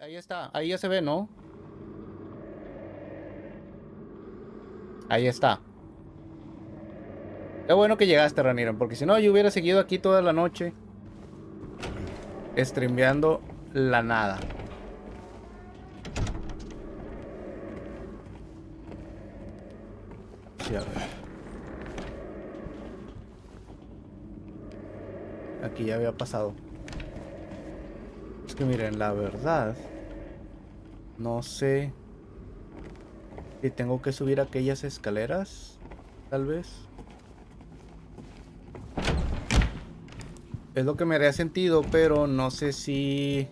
ahí está. Ahí ya se ve, ¿no? Ahí está. Qué bueno que llegaste, Raniero, porque si no, yo hubiera seguido aquí toda la noche streameando la nada. Sí, a ver. Aquí ya había pasado. Es que miren, la verdad, no sé si tengo que subir aquellas escaleras, tal vez. Es lo que me haría sentido, pero no sé si...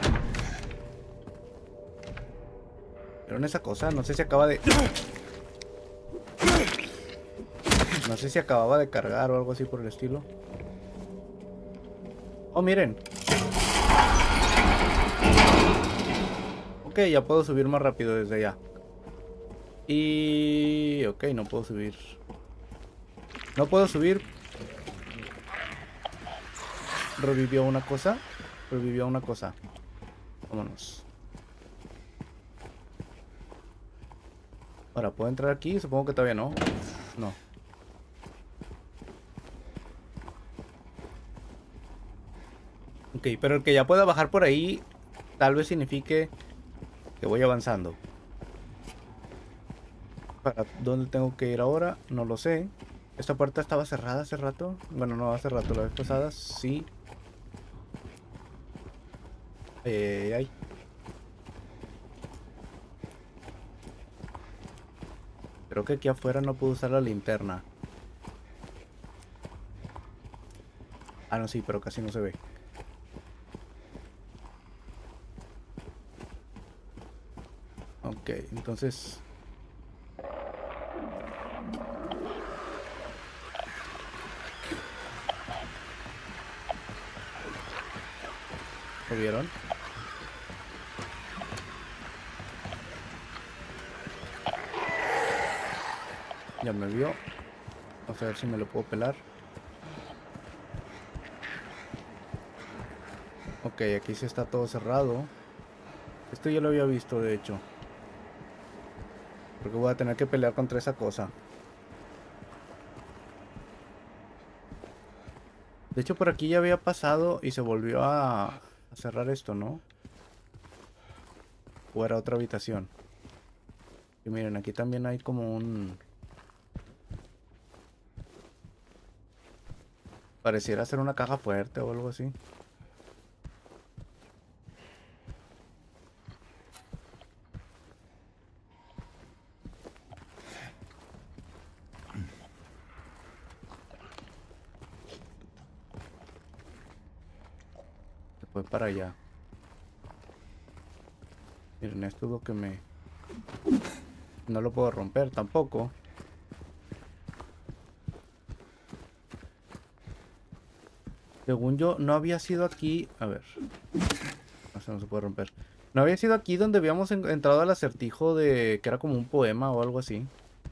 ¿Vieron esa cosa? No sé si acaba de... No sé si acababa de cargar o algo así por el estilo. Oh, miren. Ok, ya puedo subir más rápido desde allá. Y... Ok, no puedo subir. No puedo subir. Revivió una cosa. Revivió una cosa. Vámonos. Ahora, ¿puedo entrar aquí? Supongo que todavía no. No. Ok, pero el que ya pueda bajar por ahí tal vez signifique que voy avanzando. ¿Para dónde tengo que ir ahora? No lo sé. ¿Esta puerta estaba cerrada hace rato? Bueno, no hace rato, la vez pasada sí. Ay. Creo que aquí afuera no puedo usar la linterna. Ah, no, sí, pero casi no se ve. Ok, entonces... ¿Lo vieron? Ya me vio. Vamos a ver si me lo puedo pelar. Ok, aquí sí está todo cerrado. Esto ya lo había visto, de hecho. Porque voy a tener que pelear contra esa cosa. De hecho, por aquí ya había pasado y se volvió a cerrar esto, ¿no? O era otra habitación. Y miren, aquí también hay como un... Pareciera ser una caja fuerte o algo así. Se fue para allá. Miren, esto es lo que me... No lo puedo romper tampoco. Según yo, no había sido aquí... A ver. No se puede romper. No había sido aquí donde habíamos entrado al acertijo de... Que era como un poema o algo así.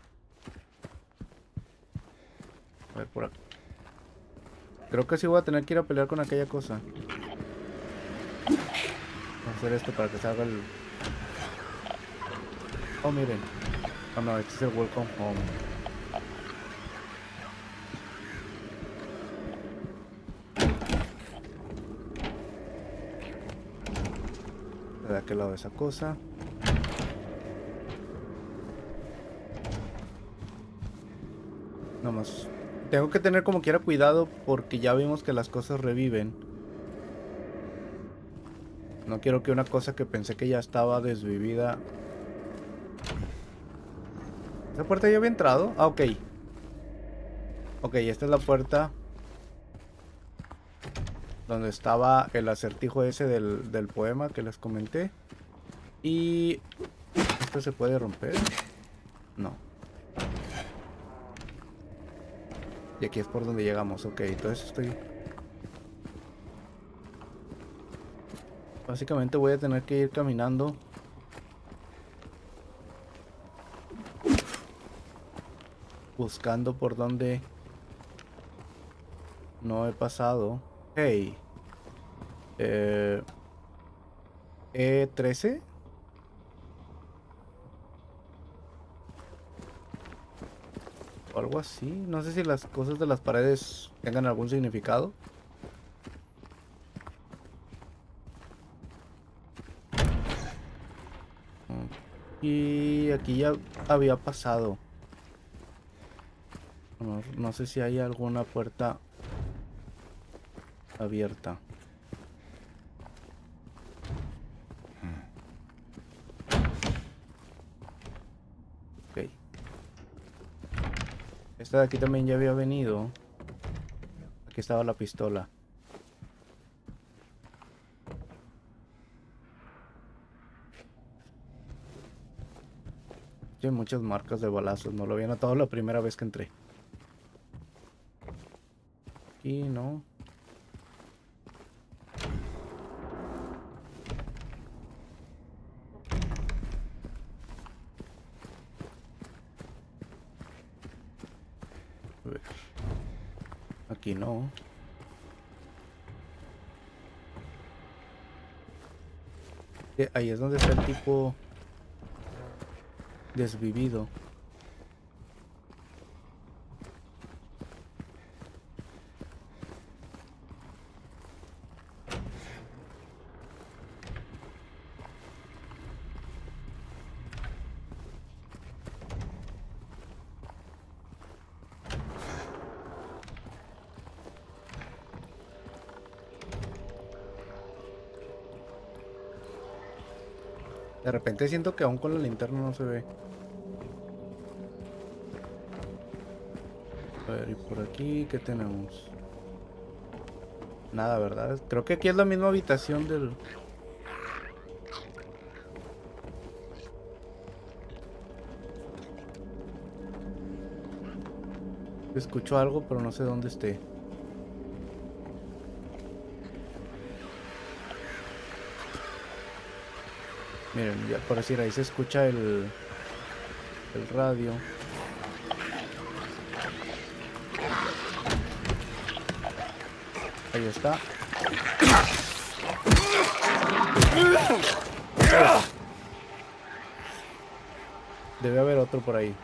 A ver, por aquí. Creo que sí voy a tener que ir a pelear con aquella cosa. Vamos a hacer esto para que salga el... Oh, miren. Oh, no, este es el Welcome Home. De aquel lado de esa cosa. Nomás. Tengo que tener como quiera cuidado porque ya vimos que las cosas reviven. No quiero que una cosa que pensé que ya estaba desvivida... ¿Esa puerta ya había entrado? Ah, ok. Ok, esta es la puerta donde estaba el acertijo ese del poema que les comenté. Y... ¿esto se puede romper? No. Y aquí es por donde llegamos. Ok, entonces estoy... Básicamente voy a tener que ir caminando. Buscando por donde no he pasado. Hey. Eh... ¿13? O algo así. No sé si las cosas de las paredes tengan algún significado. Y aquí ya había pasado. No sé si hay alguna puerta abierta. Ok. Esta de aquí también ya había venido. Aquí estaba la pistola. Hay muchas marcas de balazos. No lo había notado la primera vez que entré. Aquí no. A ver. Aquí no. Ahí es donde está el tipo desvivido. De repente siento que aún con la linterna no se ve. A ver, y por aquí, ¿qué tenemos? Nada, ¿verdad? Creo que aquí es la misma habitación del... Escucho algo, pero no sé dónde esté. Miren, ya por decir, ahí se escucha el radio. Ahí está. Debe haber otro por ahí.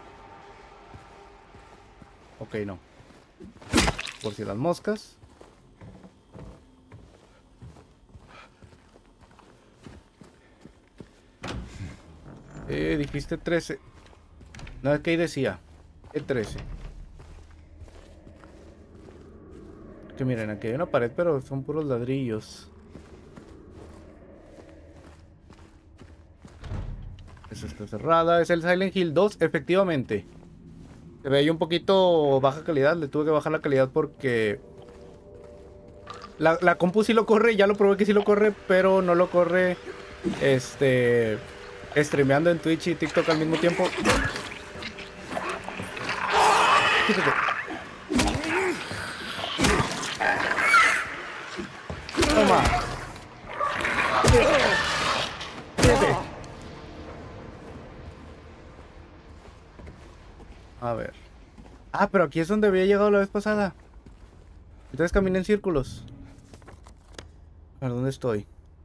Ok, no. Por si las moscas. Dijiste 13. No, es que ahí decía. El 13. Que miren, aquí hay una pared, pero son puros ladrillos. Esa está cerrada. Es el Silent Hill 2, efectivamente. Se ve ahí un poquito baja calidad. Le tuve que bajar la calidad porque... La compu sí lo corre, ya lo probé que sí lo corre, pero no lo corre... Streameando en Twitch y TikTok al mismo tiempo. Quítate. Toma. Quítate. A ver. Ah, pero aquí es donde había llegado la vez pasada. Entonces caminé en círculos. A ver, ¿dónde estoy?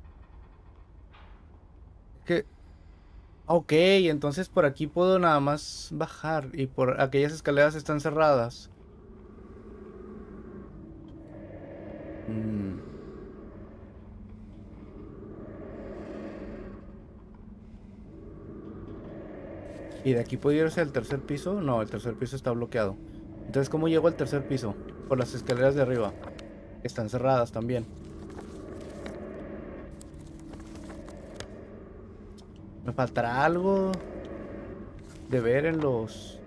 ¿Qué? Ok, entonces por aquí puedo nada más bajar. Y por aquellas escaleras están cerradas. Mm. ¿Y de aquí puedo irse al tercer piso? No, el tercer piso está bloqueado. Entonces, ¿cómo llego al tercer piso? Por las escaleras de arriba. Están cerradas también. Me faltará algo de ver en los...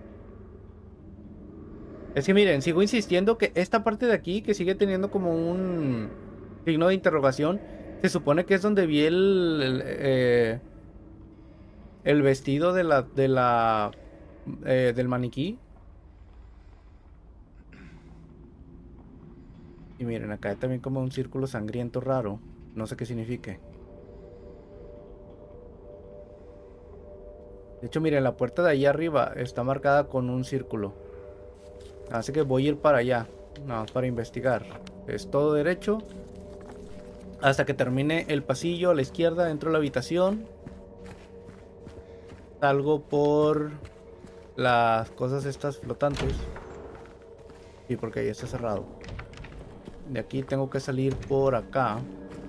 Es que miren, sigo insistiendo que esta parte de aquí, que sigue teniendo como un signo de interrogación, se supone que es donde vi el vestido del maniquí. Y miren, acá hay también como un círculo sangriento raro. No sé qué signifique. De hecho, miren, la puerta de ahí arriba está marcada con un círculo. Así que voy a ir para allá. Nada más para investigar. Es todo derecho. hasta que termine el pasillo a la izquierda, entro a la habitación. Salgo por las cosas estas flotantes. Sí, porque ahí está cerrado. De aquí tengo que salir por acá.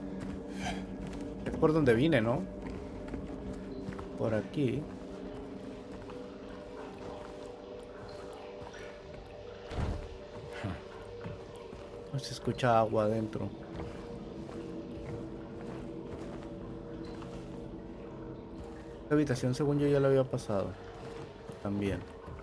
Es por donde vine, ¿no? Por aquí. Se escucha agua adentro. Esta habitación, según yo, ya la había pasado. También.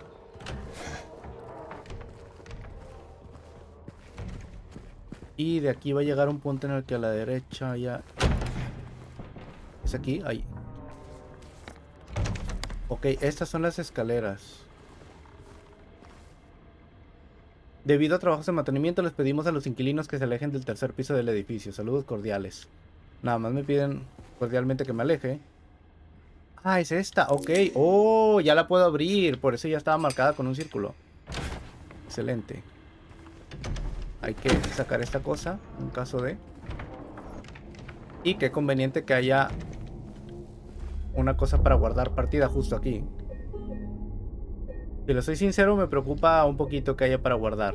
Y de aquí va a llegar un punto en el que a la derecha ya... ¿Es aquí? Ahí. Ok, estas son las escaleras. Debido a trabajos de mantenimiento, les pedimos a los inquilinos que se alejen del tercer piso del edificio. Saludos cordiales. Nada más me piden cordialmente que me aleje. Ah, es esta. Ok. Oh, ya la puedo abrir. Por eso ya estaba marcada con un círculo. Excelente. Hay que sacar esta cosa en caso de... Y qué conveniente que haya una cosa para guardar partida justo aquí. Si le soy sincero, me preocupa un poquito que haya para guardar.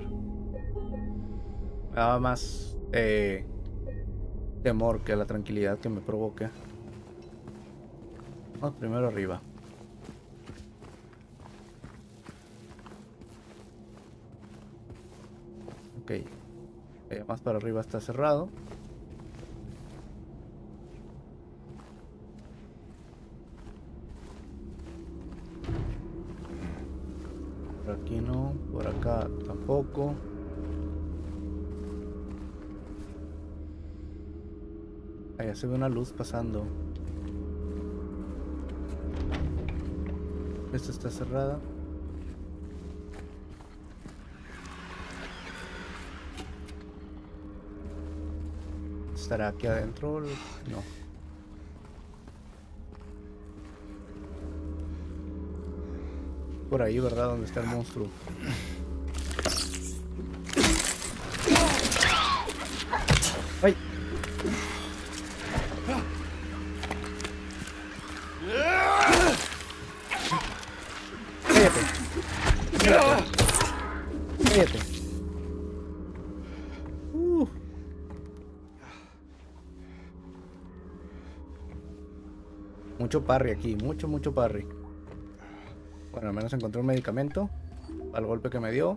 Nada más temor que la tranquilidad que me provoque. Vamos primero arriba. Ok. Más para arriba está cerrado. Por aquí no, por acá tampoco. Allá se ve una luz pasando. Esta está cerrada. ¿Estará aquí adentro? No. Por ahí, ¿verdad? Donde está el monstruo. ¡Ay! ¡Cállate! ¡Cállate! ¡Cállate! Mucho parry aquí, mucho parry. Bueno, al menos encontré un medicamento al golpe que me dio.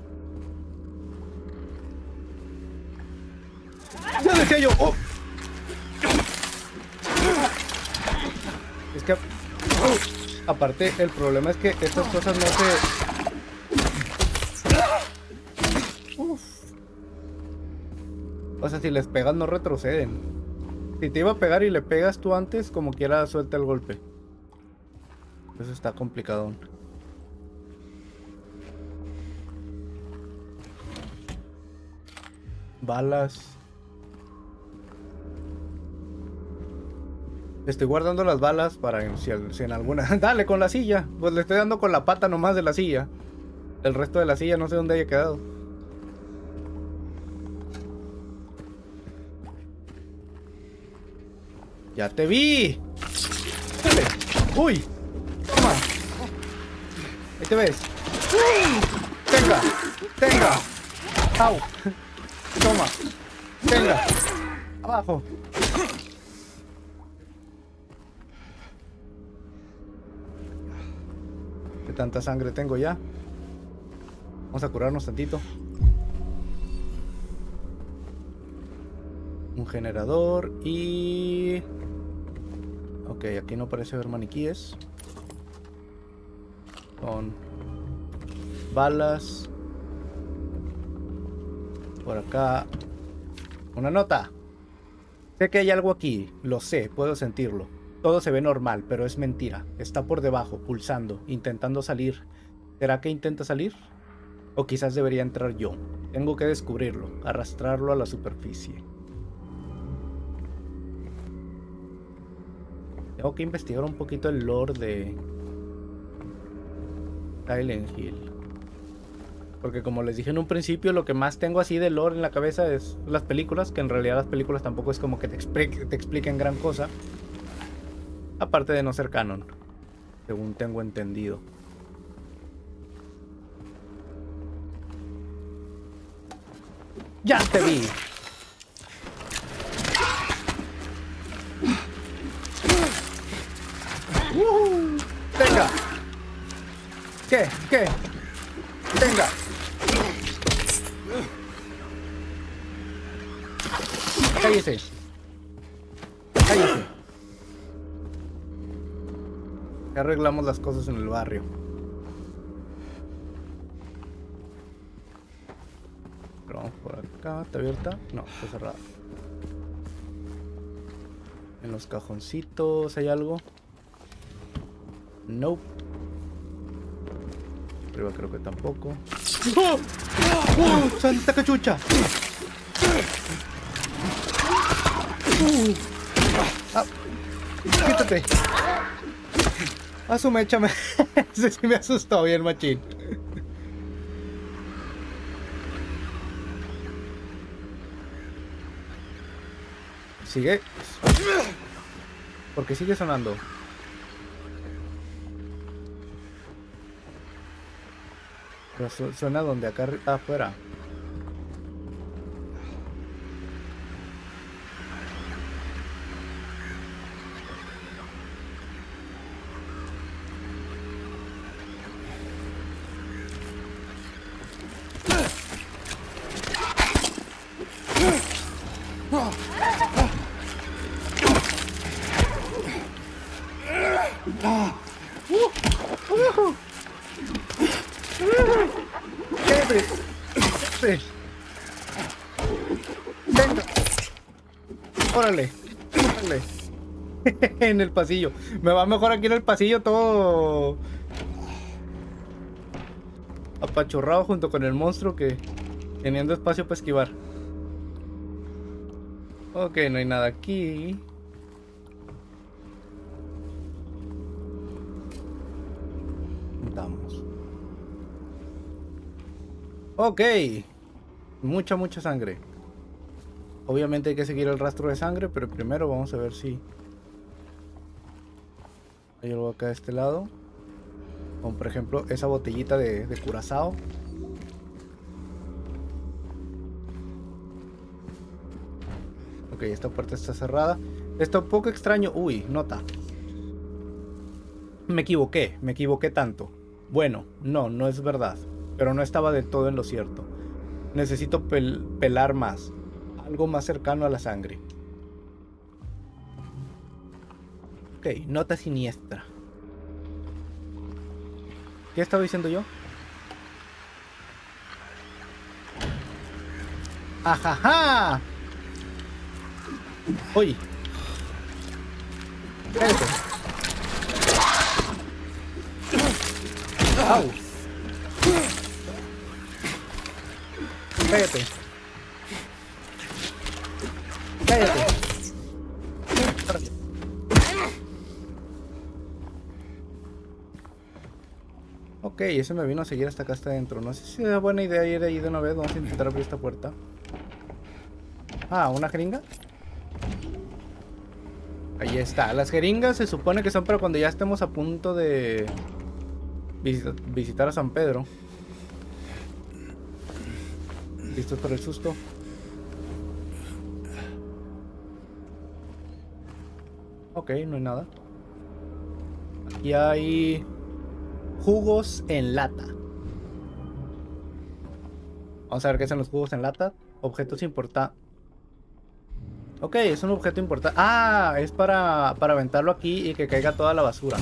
¡Ya decía yo! ¡Oh! Es que... aparte, el problema es que estas cosas no se... Uf. O sea, si les pegas no retroceden. Si te iba a pegar y le pegas tú antes, como quiera suelta el golpe. Eso está complicado. Balas. Estoy guardando las balas para si en alguna... Dale con la silla. Pues le estoy dando con la pata nomás de la silla. El resto de la silla no sé dónde haya quedado. ¡Ya te vi! ¡Dale! ¡Uy! ¡Toma! Ahí te ves. ¡Tenga! ¡Tenga! ¡Au! ¡Toma! ¡Tenga! ¡Abajo! ¿Qué tanta sangre tengo ya? Vamos a curarnos tantito. Un generador y... Ok, aquí no parece haber maniquíes. Con balas. Por acá. Una nota. Sé que hay algo aquí. Lo sé, puedo sentirlo. Todo se ve normal, pero es mentira. Está por debajo, pulsando, intentando salir. ¿Será que intenta salir? O quizás debería entrar yo. Tengo que descubrirlo, arrastrarlo a la superficie. Tengo que investigar un poquito el lore de Silent Hill. Porque como les dije en un principio, lo que más tengo así de lore en la cabeza es las películas, que en realidad las películas tampoco es como que te expliquen gran cosa. Aparte de no ser canon, según tengo entendido. ¡Ya te vi! ¡Venga! ¿Qué? ¡Venga! ¡Cállese! ¡Cállese! Ya arreglamos las cosas en el barrio. Pero vamos por acá. ¿Está abierta? No, está cerrada. En los cajoncitos hay algo. Nope. Arriba creo que tampoco. ¡Oh! ¡Oh! ¡Santa cachucha! Ah, quítate. A su mecha me... Ese sí me asustó bien, machín. Sigue. ¿Por qué sigue sonando? Pero suena donde acá afuera. Venga. Órale. Órale. En el pasillo. Me va mejor aquí en el pasillo todo apachurrado junto con el monstruo que teniendo espacio para esquivar. Ok, no hay nada aquí. Vamos. Ok. Mucha sangre. Obviamente hay que seguir el rastro de sangre, pero primero vamos a ver si hay algo acá de este lado. Como por ejemplo esa botellita de curazao. Ok, esta puerta está cerrada. Está un poco extraño. Uy, nota. Me equivoqué tanto. Bueno, no es verdad. Pero no estaba del todo en lo cierto. Necesito pelar más. Algo más cercano a la sangre. Ok, nota siniestra. ¿Qué estaba diciendo yo? ¡Ajaja! ¡Uy! ¡Cállate! ¡Au! ¡Cállate! ¡Cállate! Ok, eso me vino a seguir hasta acá, hasta adentro. No sé si es buena idea ir ahí de una vez. Vamos a intentar abrir esta puerta. Ah, ¿una jeringa? Ahí está. Las jeringas se supone que son para cuando ya estemos a punto de visitar a San Pedro. ¿Listos para el susto? Ok, no hay nada. Aquí hay jugos en lata. Vamos a ver qué son los jugos en lata. Objetos importantes. Ok, es un objeto importante. Ah, es para aventarlo aquí y que caiga toda la basura.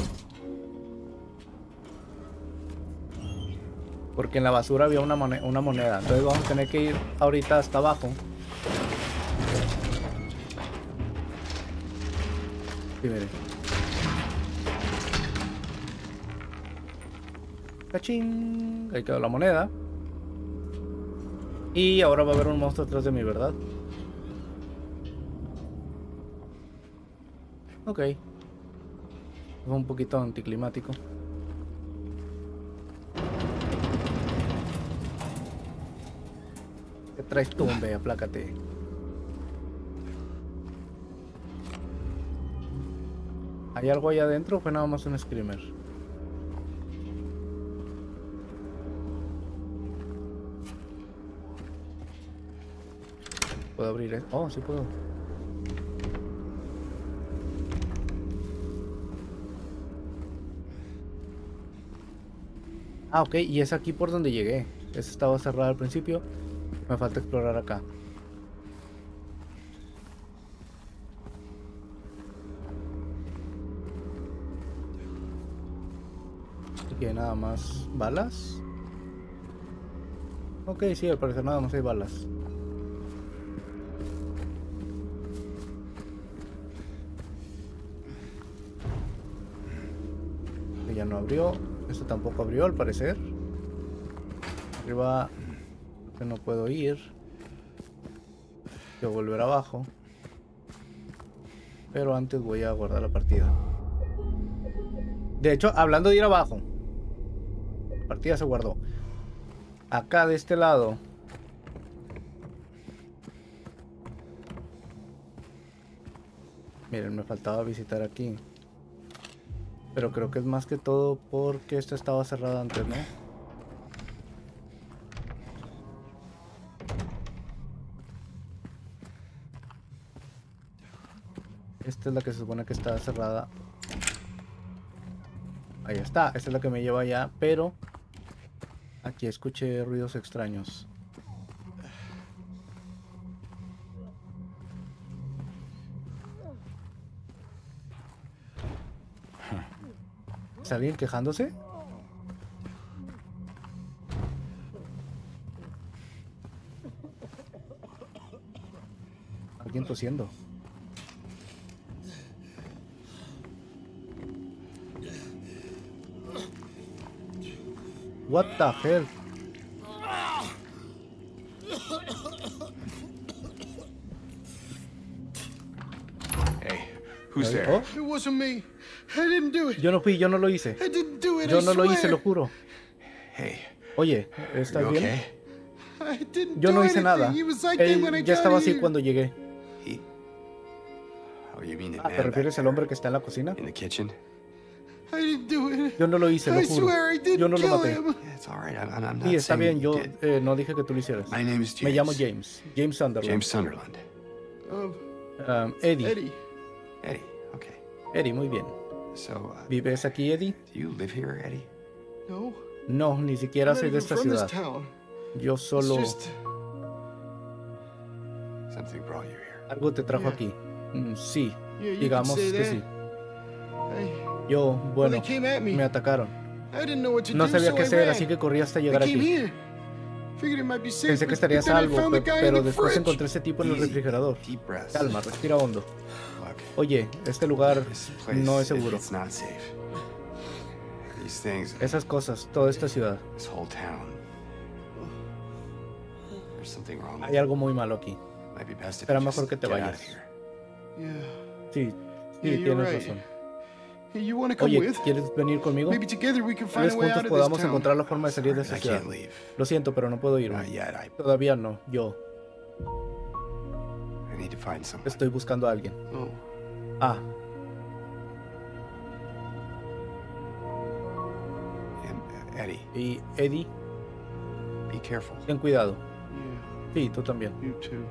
Porque en la basura había una moneda. Entonces vamos a tener que ir ahorita hasta abajo. Sí, miren. ¡Cachín! Ahí quedó la moneda. Y ahora va a haber un monstruo atrás de mí, ¿verdad? Ok. Fue un poquito anticlimático. traes tú, hombre? Aplácate. ¿Hay algo ahí adentro o fue nada más un screamer? ¿Puedo abrir esto? Oh, sí puedo. Ah, ok, y es aquí por donde llegué. Ese estaba cerrado al principio. Me falta explorar acá. Aquí hay nada más balas. Ok, sí, al parecer nada más hay balas. Que ya no abrió. Esto tampoco abrió al parecer. Arriba que no puedo ir. Quiero volver abajo. Pero antes voy a guardar la partida. De hecho, hablando de ir abajo, la partida se guardó. Acá de este lado. Miren, me faltaba visitar aquí. Pero creo que es más que todo porque esta estaba cerrada antes, ¿no? Esta es la que se supone que está cerrada. Ahí está, esta es la que me lleva allá, pero aquí escuché ruidos extraños. ¿Es alguien quejándose? Alguien tosiendo. What the hell? Hey, who's there? Oh, It wasn't me. I didn't do it. yo no fui, yo no lo hice. I didn't do it. Yo I no lo hice, swear. lo juro. Hey, Oye, you ¿estás bien? okay? I didn't Yo do no hice anything. nada. He was like that when I Él ya got estaba así here. cuando llegué. He... Oh, you mean the Ah, man ¿te refieres back al hombre que está en la cocina? there in the kitchen? I didn't do it. Yo no lo hice, lo I juro. swear I didn't Yo no lo kill maté. him. Yeah, it's all right. I'm not Sí, está saying bien, you yo did. no dije que tú lo hicieras. My name is James. Me llamo James. James Sunderland. James Sunderland. Eddie. Eddie. Okay. Eddie, muy bien. So, ¿Vives aquí, Eddie? do you live here, Eddie? No. No, ni siquiera I'm not soy de even esta from this ciudad. town. Yo It's solo... just Something brought you here. Algo te trajo Yeah. aquí. Sí, yeah, you digamos could say que that. sí. I, Yo, well, bueno, they came at me. me atacaron. I didn't know what to No do, sabía so qué I hacer, ran. así que corrí hasta I llegar came aquí. here. Figured it might be safe, Pensé que estaría but then I salvo, found the guy in pero the después fridge. encontré ese tipo en el Easy. refrigerador. Deep breaths. Calma, respira hondo. Look, Oye, este lugar this place, no es seguro. it's not safe. These things, Esas cosas, toda esta ciudad. this whole town. There's something wrong with Hay it. algo muy malo aquí. Might be best if Será you mejor just que te get out vayas. of here. Yeah. Sí, Yeah, sí, you're tienes right. razón. Hey, you want to come Oye, with? ¿quieres venir conmigo? Maybe together we can Tal find vez a way juntos out of podamos this town. encontrar la forma de salir de Sorry, esta I ciudad. can't leave. Lo siento, pero no puedo Not irme. yet. Todavía no, yo I need to find someone. estoy buscando a alguien. Oh. Ah, Eddie, y Eddie, be careful. ten cuidado. Yeah, Sí, tú también. you too.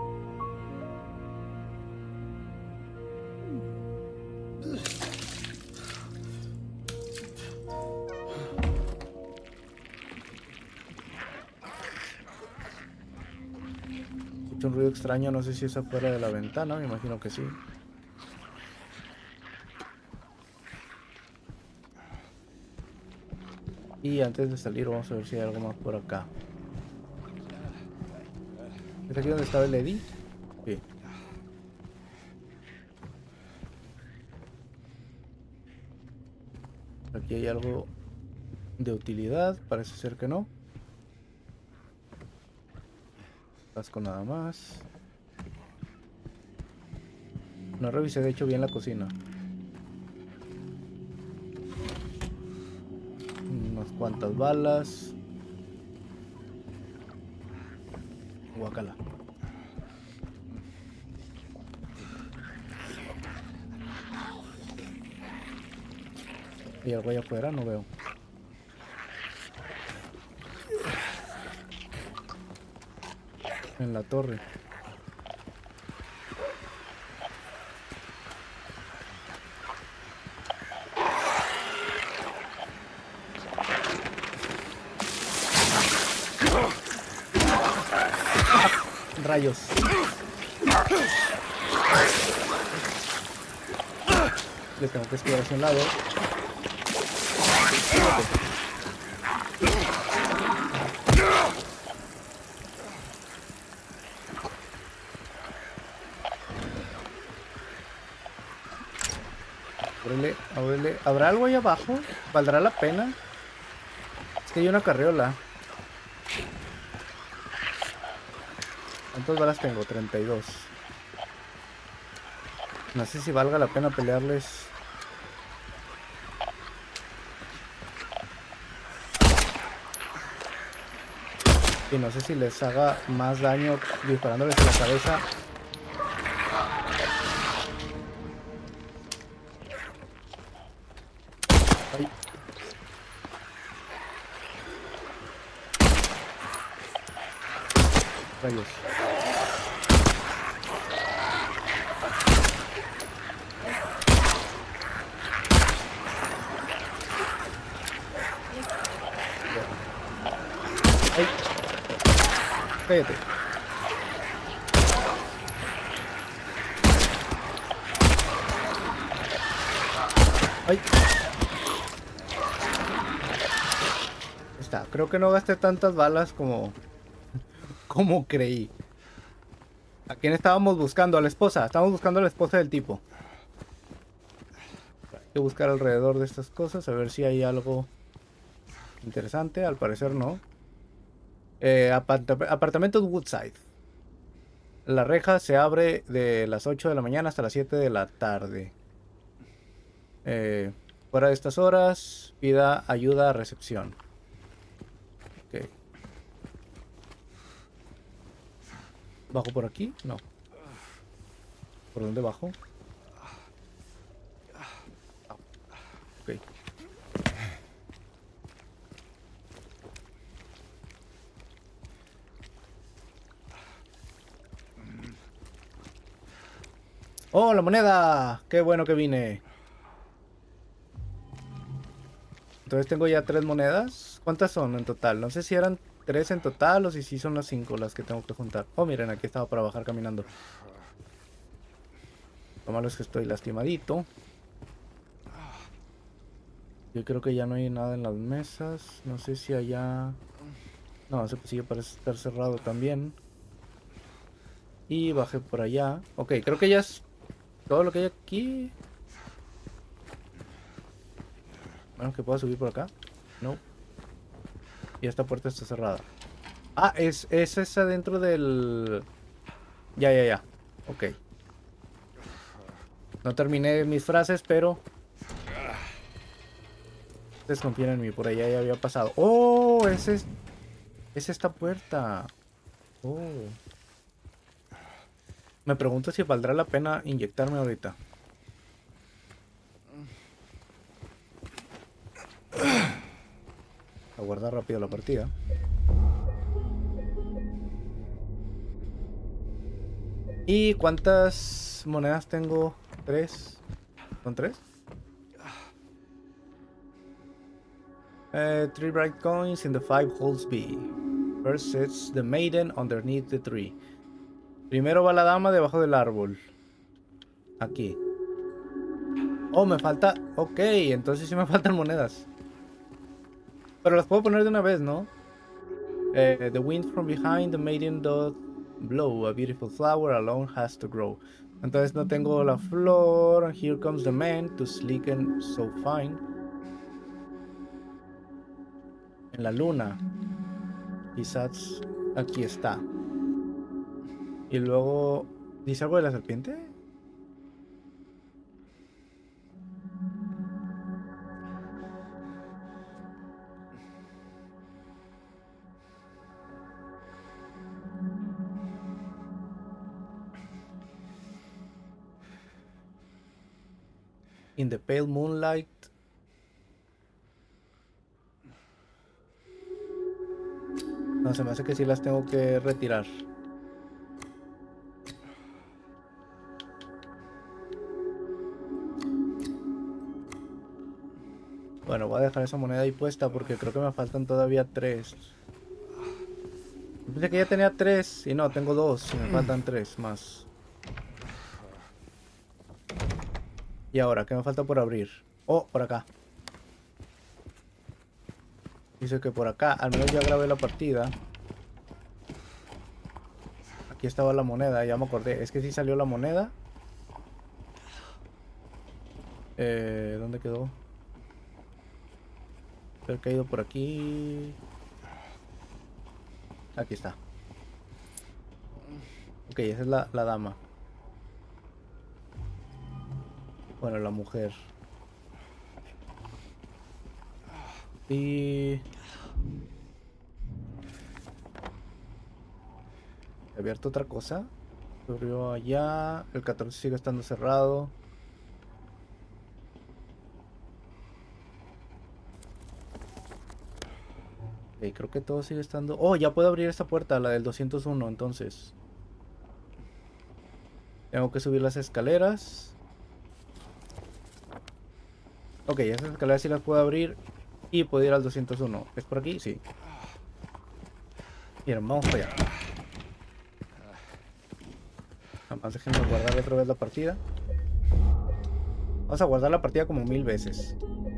Escucho un ruido extraño, no sé si es afuera de la ventana, me imagino que sí. Y antes de salir vamos a ver si hay algo más por acá. ¿Es aquí donde estaba el Eddie? Sí. Aquí hay algo de utilidad, parece ser que no. Casco nada más. No revisé de hecho bien la cocina. Unas cuantas balas. Guacala. ¿Y algo allá afuera? No veo. En la torre. Rayos. Le tengo que esquivar hacia un lado. Ábrele, ábrele. ¿Habrá algo ahí abajo? ¿Valdrá la pena? Es que hay una carriola. ¿Cuántas balas tengo? 32. No sé si valga la pena pelearles. Y no sé si les haga más daño disparándoles en la cabeza. Ay. Rayos. Ay. Cállate. Ay. Está. Creo que no gasté tantas balas como creí. ¿A quién estábamos buscando? A la esposa. Estábamos buscando a la esposa del tipo. Hay que buscar alrededor de estas cosas a ver si hay algo interesante. Al parecer no. Apartamentos Woodside. La reja se abre de las 8 de la mañana hasta las 7 de la tarde. Fuera de estas horas, pida ayuda a recepción. Ok. ¿Bajo por aquí? No. ¿Por dónde bajo? Ok. ¡Oh, la moneda! ¡Qué bueno que vine! Entonces tengo ya 3 monedas. ¿Cuántas son en total? No sé si eran 3 en total o si sí son las 5 las que tengo que juntar. Oh, miren, aquí estaba para bajar caminando. Lo malo es que estoy lastimadito. Yo creo que ya no hay nada en las mesas. No sé si allá... No, ese pasillo parece estar cerrado también. Y bajé por allá. Ok, creo que ya es todo lo que hay aquí. Bueno, que pueda subir por acá. No. Y esta puerta está cerrada. Ah, es esa dentro del... Ya. Ok. No terminé mis frases, pero... Desconfíen en mí, por allá ya había pasado. ¡Oh! Es esta puerta. Oh. Me pregunto si valdrá la pena inyectarme ahorita. Aguardar rápido la partida. ¿Y cuántas monedas tengo? 3. ¿Son 3? 3 bright coins in the 5 holes B. First sits the maiden underneath the tree. Primero va la dama debajo del árbol. Aquí. Oh, me falta... Ok, entonces sí me faltan monedas. Pero las puedo poner de una vez, ¿no? The wind from behind the maiden doth blow. A beautiful flower alone has to grow. Entonces no tengo la flor. Here comes the man to sleek and so fine. En la luna. Quizás aquí está. Y luego... ¿Dice algo de la serpiente? In the pale moonlight. No, se me hace que sí las tengo que retirar. Bueno, voy a dejar esa moneda ahí puesta porque creo que me faltan todavía 3. Pensé que ya tenía 3 y no, tengo 2 y me faltan 3 más. ¿Y ahora qué me falta por abrir? Oh, por acá. Dice que por acá, al menos ya grabé la partida. Aquí estaba la moneda, ya me acordé. Es que sí salió la moneda. ¿Dónde quedó? He caído por aquí. Aquí está. Ok, esa es la dama. Bueno, la mujer. Y... ¿he abierto otra cosa? Se abrió allá. El 14 sigue estando cerrado. Ok, creo que todo sigue estando... Oh, ya puedo abrir esta puerta, la del 201, entonces. Tengo que subir las escaleras. Ok, esas escaleras sí las puedo abrir. Y puedo ir al 201. ¿Es por aquí? Sí. Bien, vamos para allá. Nada más déjenme guardar otra vez la partida. Vamos a guardar la partida como 1000 veces.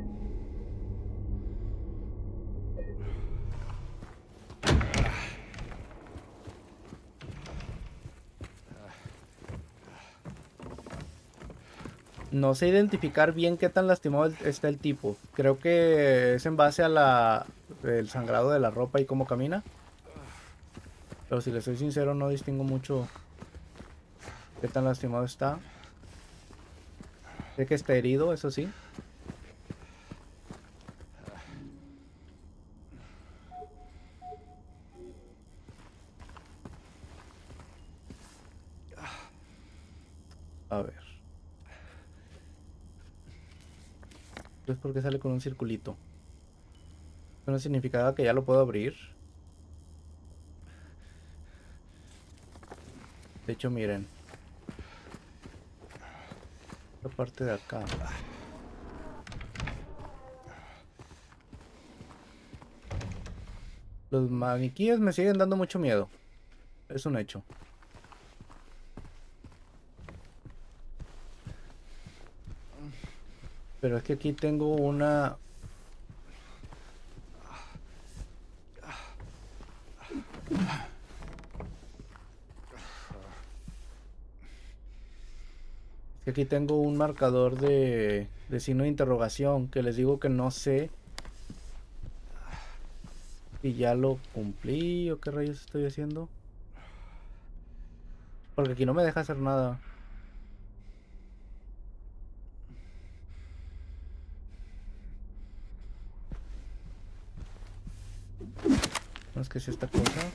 No sé identificar bien qué tan lastimado está el tipo. Creo que es en base a el sangrado de la ropa y cómo camina. Pero si le soy sincero, no distingo mucho qué tan lastimado está. Sé que está herido, eso sí. A ver. Entonces, ¿por qué sale con un circulito? ¿Eso no significaba que ya lo puedo abrir? De hecho, miren. Esta parte de acá. Los maniquíes me siguen dando mucho miedo. Es un hecho. Pero es que aquí tengo una... Es que aquí tengo un marcador de signo de interrogación que les digo que no sé si ya lo cumplí o qué rayos estoy haciendo. Porque aquí no me deja hacer nada. No es que sea esta cosa.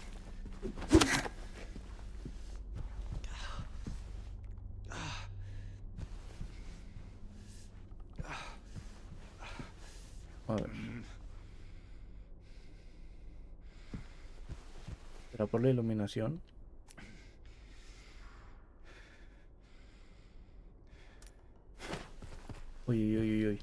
A ver. ¿Será por la iluminación? Uy, uy, uy, uy, uy.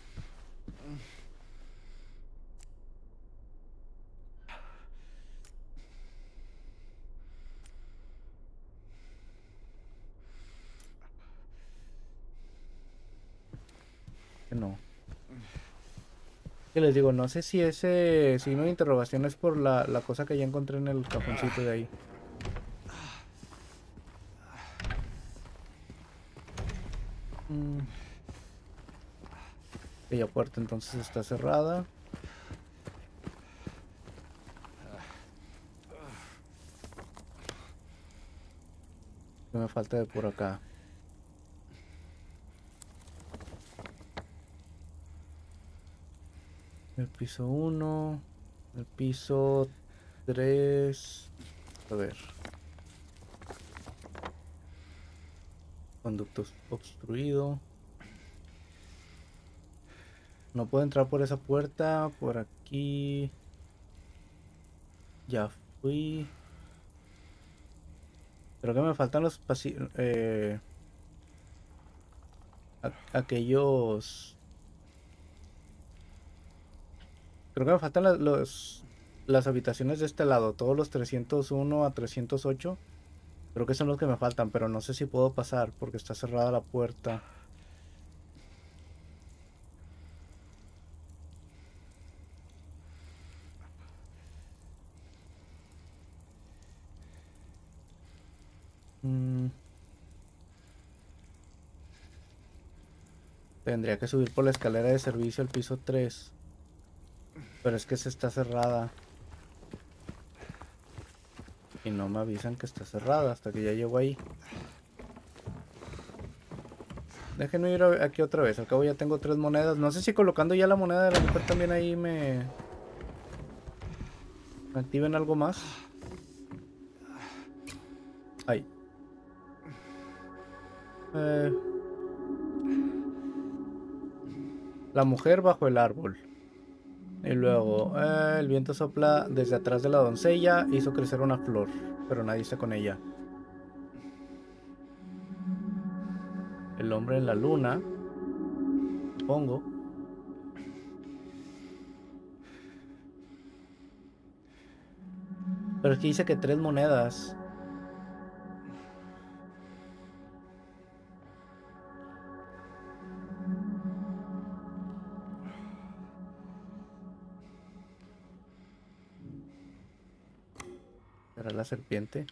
Que no. Que les digo, no sé si ese signo de interrogación es por la cosa que ya encontré en el cajoncito de ahí. Aquella puerta entonces está cerrada. ¿Qué me falta de por acá? El piso 1. El piso 3. A ver. Conducto obstruido. No puedo entrar por esa puerta. Por aquí. Ya fui. Creo que me faltan los pasillos. Aquellos. Creo que me faltan las habitaciones de este lado. Todos los 301 a 308. Creo que son los que me faltan. Pero no sé si puedo pasar porque está cerrada la puerta. Tendría que subir por la escalera de servicio al piso 3. Pero es que se está cerrada. Y no me avisan que está cerrada hasta que ya llego ahí. Déjenme ir aquí otra vez. Al cabo ya tengo 3 monedas. No sé si colocando ya la moneda de la mujer también ahí me activen algo más. Ahí. La mujer bajo el árbol. Y luego, el viento sopla desde atrás de la doncella, hizo crecer una flor, pero nadie está con ella. El hombre en la luna, supongo. Pero aquí dice que 3 monedas. ¿Será la serpiente?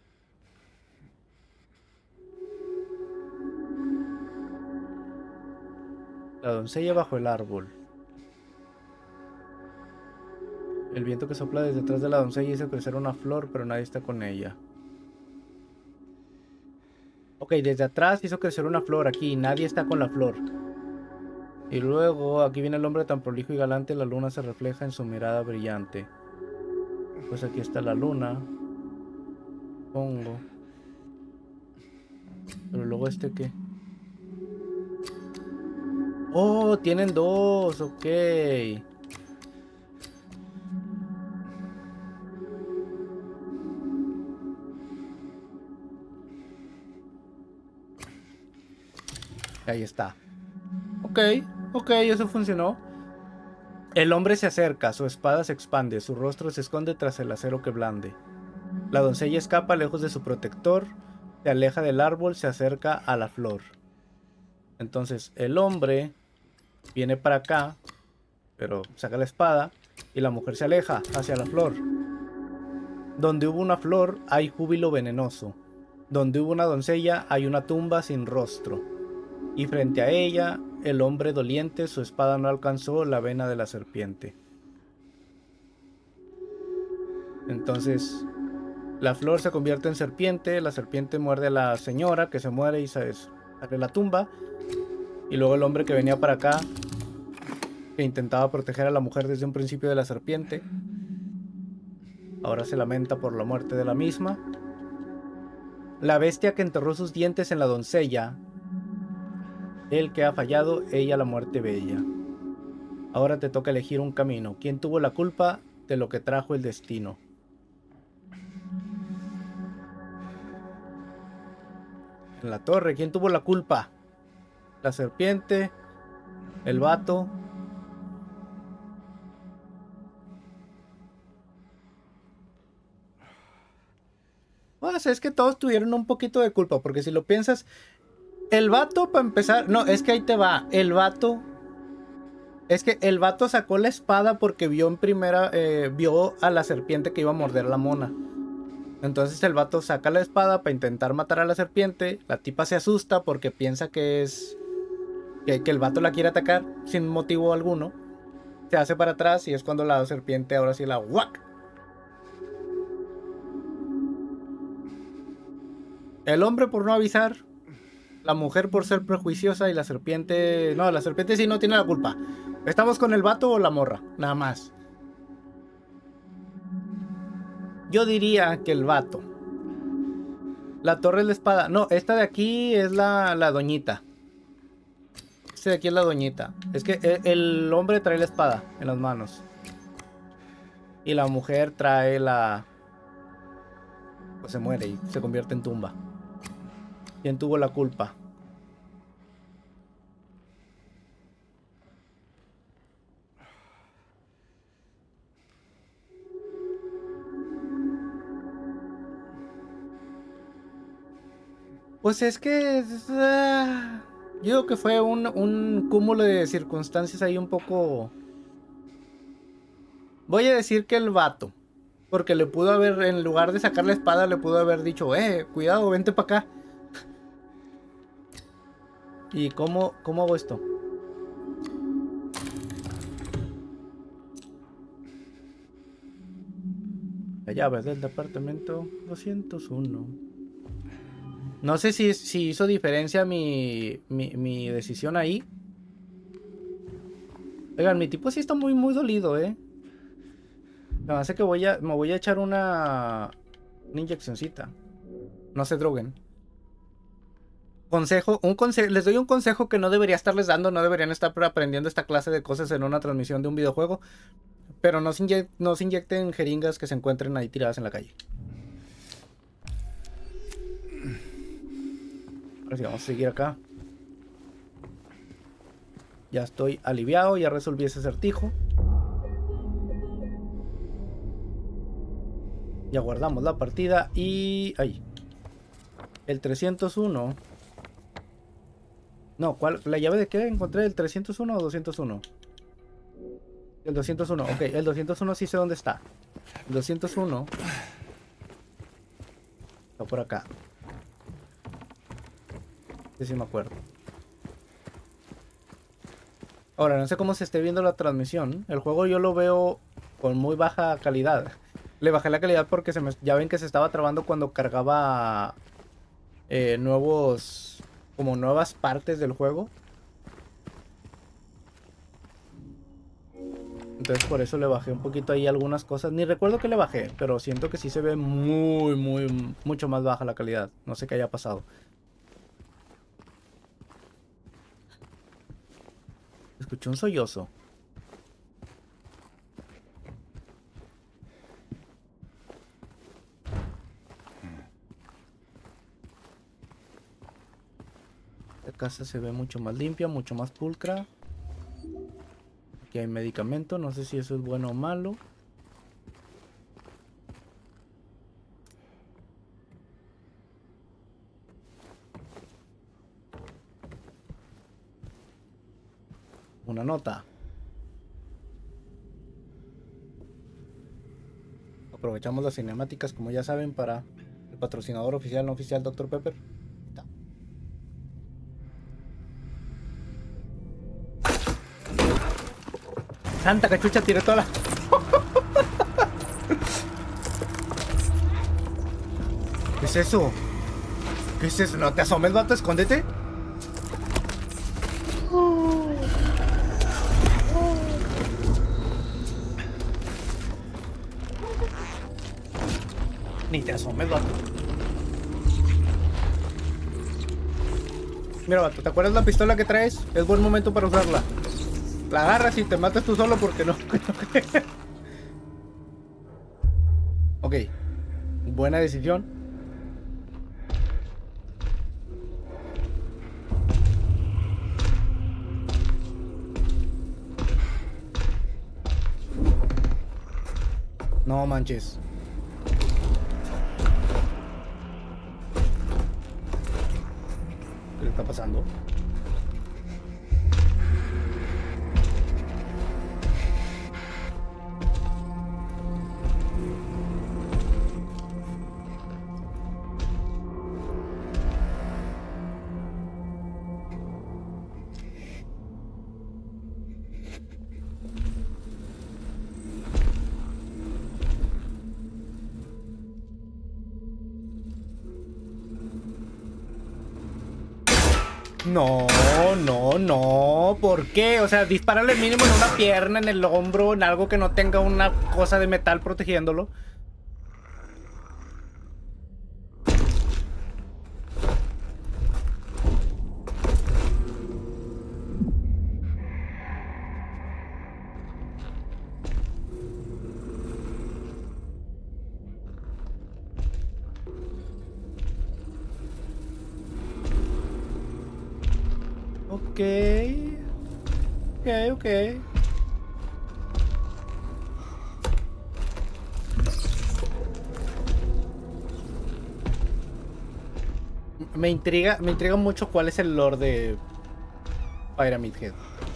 La doncella bajo el árbol. El viento que sopla desde atrás de la doncella hizo crecer una flor, pero nadie está con ella. Ok, desde atrás hizo crecer una flor aquí, nadie está con la flor. Y luego, aquí viene el hombre tan prolijo y galante, la luna se refleja en su mirada brillante. Pues aquí está la luna. Pongo. Pero luego este qué. Oh, tienen 2, ok. Ahí está. Ok, eso funcionó. El hombre se acerca, su espada se expande, su rostro se esconde tras el acero que blande. La doncella escapa lejos de su protector, se aleja del árbol, se acerca a la flor. Entonces el hombre viene para acá, pero saca la espada y la mujer se aleja hacia la flor. Donde hubo una flor hay júbilo venenoso. Donde hubo una doncella hay una tumba sin rostro. Y frente a ella, el hombre doliente, su espada no alcanzó la vena de la serpiente. Entonces, la flor se convierte en serpiente, la serpiente muerde a la señora, que se muere y sale la tumba. Y luego el hombre que venía para acá, que intentaba proteger a la mujer desde un principio de la serpiente, ahora se lamenta por la muerte de la misma. La bestia que enterró sus dientes en la doncella, el que ha fallado, ella la muerte bella. Ahora te toca elegir un camino. ¿Quién tuvo la culpa de lo que trajo el destino? En la torre, ¿quién tuvo la culpa? La serpiente, el vato. Pues es que todos tuvieron un poquito de culpa, porque si lo piensas, el vato, para empezar, no, es que ahí te va, el vato, es que el vato sacó la espada porque vio vio a la serpiente que iba a morder a la mona. Entonces el vato saca la espada para intentar matar a la serpiente, la tipa se asusta porque piensa que que el vato la quiere atacar sin motivo alguno, se hace para atrás y es cuando la serpiente ahora sí la ¡guac! El hombre por no avisar, la mujer por ser prejuiciosa y la serpiente... No, la serpiente sí no tiene la culpa. ¿Estamos con el vato o la morra? Nada más. Yo diría que el vato. La torre es la espada. No, esta de aquí es la doñita. Este de aquí es la doñita. Es que el hombre trae la espada en las manos. Y la mujer trae la... Pues se muere y se convierte en tumba. ¿Quién tuvo la culpa? Pues es que... yo digo que fue un cúmulo de circunstancias ahí un poco... Voy a decir que el vato. Porque le pudo haber, en lugar de sacar la espada, le pudo haber dicho, cuidado, vente para acá. ¿Y cómo hago esto? La llave del departamento 201. No sé si hizo diferencia mi decisión ahí. Oigan, mi tipo sí está muy dolido, Me hace que me voy a echar una inyeccioncita. No se droguen. Les doy un consejo que no debería estarles dando. No deberían estar aprendiendo esta clase de cosas en una transmisión de un videojuego. Pero no se inyecten jeringas que se encuentren ahí tiradas en la calle. Ahora sí, vamos a seguir acá. Ya estoy aliviado, ya resolví ese acertijo. Ya guardamos la partida y... Ahí. El 301. No, ¿cuál? ¿La llave de qué encontré? ¿El 301 o 201? El 201, ok. El 201 sí sé dónde está. El 201 está por acá. Sí me acuerdo. Ahora, no sé cómo se esté viendo la transmisión. El juego yo lo veo con muy baja calidad. Le bajé la calidad porque ya ven que se estaba trabando cuando cargaba como nuevas partes del juego. Entonces por eso le bajé un poquito ahí algunas cosas. Ni recuerdo que le bajé, pero siento que sí se ve mucho más baja la calidad. No sé qué haya pasado. Escuché un sollozo. La casa se ve mucho más limpia, mucho más pulcra. Aquí hay medicamento, no sé si eso es bueno o malo. Una nota. Aprovechamos las cinemáticas, como ya saben, para el patrocinador oficial, no oficial, Dr. Pepper. Santa cachucha, tiré toda la... ¿Qué es eso? ¿Qué es eso? No te asomes, vato, escóndete. Ni te asomes, vato. Mira, vato, ¿te acuerdas la pistola que traes? Es buen momento para usarla. La agarras y te matas tú solo porque no. Ok. Buena decisión. No manches. ¿Qué le está pasando? No, ¿por qué? O sea, dispárale mínimo en una pierna, en el hombro, en algo que no tenga una cosa de metal protegiéndolo. Ok. Ok, ok. Me intriga mucho cuál es el lore de Pyramid Head.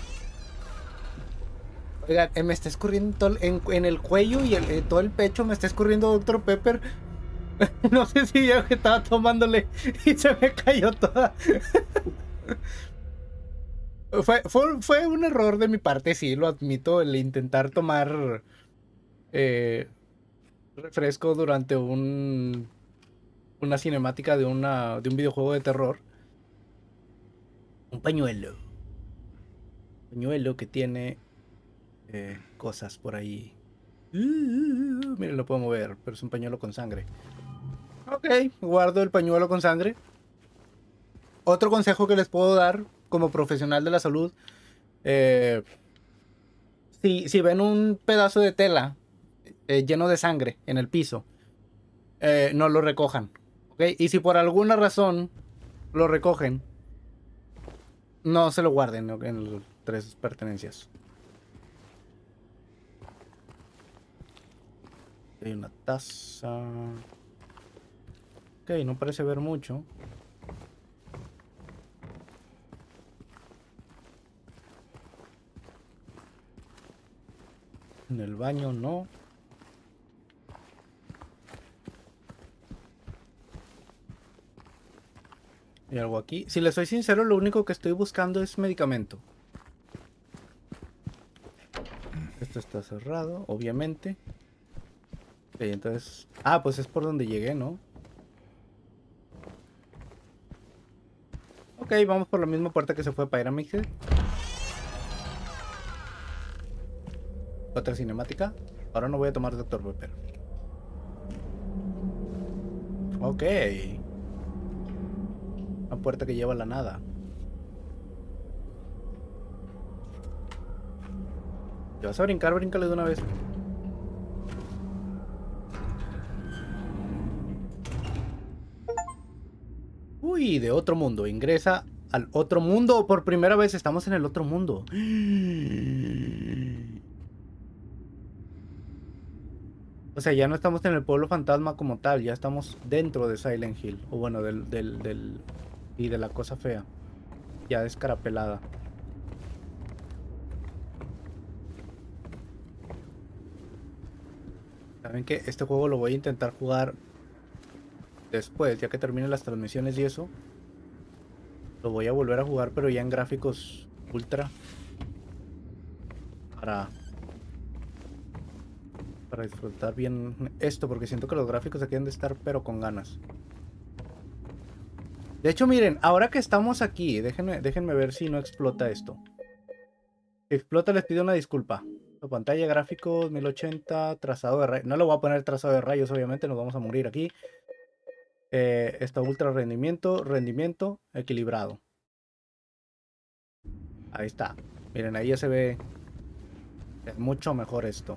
Oigan, me está escurriendo todo en el cuello y todo el pecho me está escurriendo Dr. Pepper. No sé si ya que estaba tomándole y se me cayó toda. Fue un error de mi parte, sí, lo admito, el intentar tomar refresco durante una cinemática de un videojuego de terror. Un pañuelo. Pañuelo que tiene cosas por ahí. Miren, lo puedo mover, pero es un pañuelo con sangre. Ok, guardo el pañuelo con sangre. Otro consejo que les puedo dar como profesional de la salud. Si ven un pedazo de tela lleno de sangre en el piso, no lo recojan. ¿Okay? Y si por alguna razón lo recogen, no se lo guarden, ¿no? Entre sus pertenencias. Hay una taza. Ok, no parece haber mucho. En el baño no. ¿Hay algo aquí? Si les soy sincero, lo único que estoy buscando es medicamento. Esto está cerrado, obviamente. Ok, entonces... Ah, pues es por donde llegué, ¿no? Ok, vamos por la misma puerta que se fue Pyramid Head. Otra cinemática. Ahora no voy a tomar Dr. Pepper. Ok. Una puerta que lleva a la nada. ¿Te vas a brincar? Bríncale de una vez. Uy, de otro mundo. Ingresa al otro mundo. Por primera vez estamos en el otro mundo. O sea, ya no estamos en el pueblo fantasma como tal. Ya estamos dentro de Silent Hill. O bueno, y de la cosa fea. Ya descarapelada. Saben que este juego lo voy a intentar jugar después, ya que termine las transmisiones y eso. Lo voy a volver a jugar, pero ya en gráficos ultra. Para disfrutar bien esto, porque siento que los gráficos aquí han de estar pero con ganas. De hecho, miren, ahora que estamos aquí, déjenme ver si no explota esto. Si explota, les pido una disculpa. La pantalla, gráficos, 1080, trazado de rayos. No le voy a poner trazado de rayos, obviamente, nos vamos a morir aquí. Está ultra rendimiento equilibrado. Ahí está. Miren, ahí ya se ve mucho mejor esto.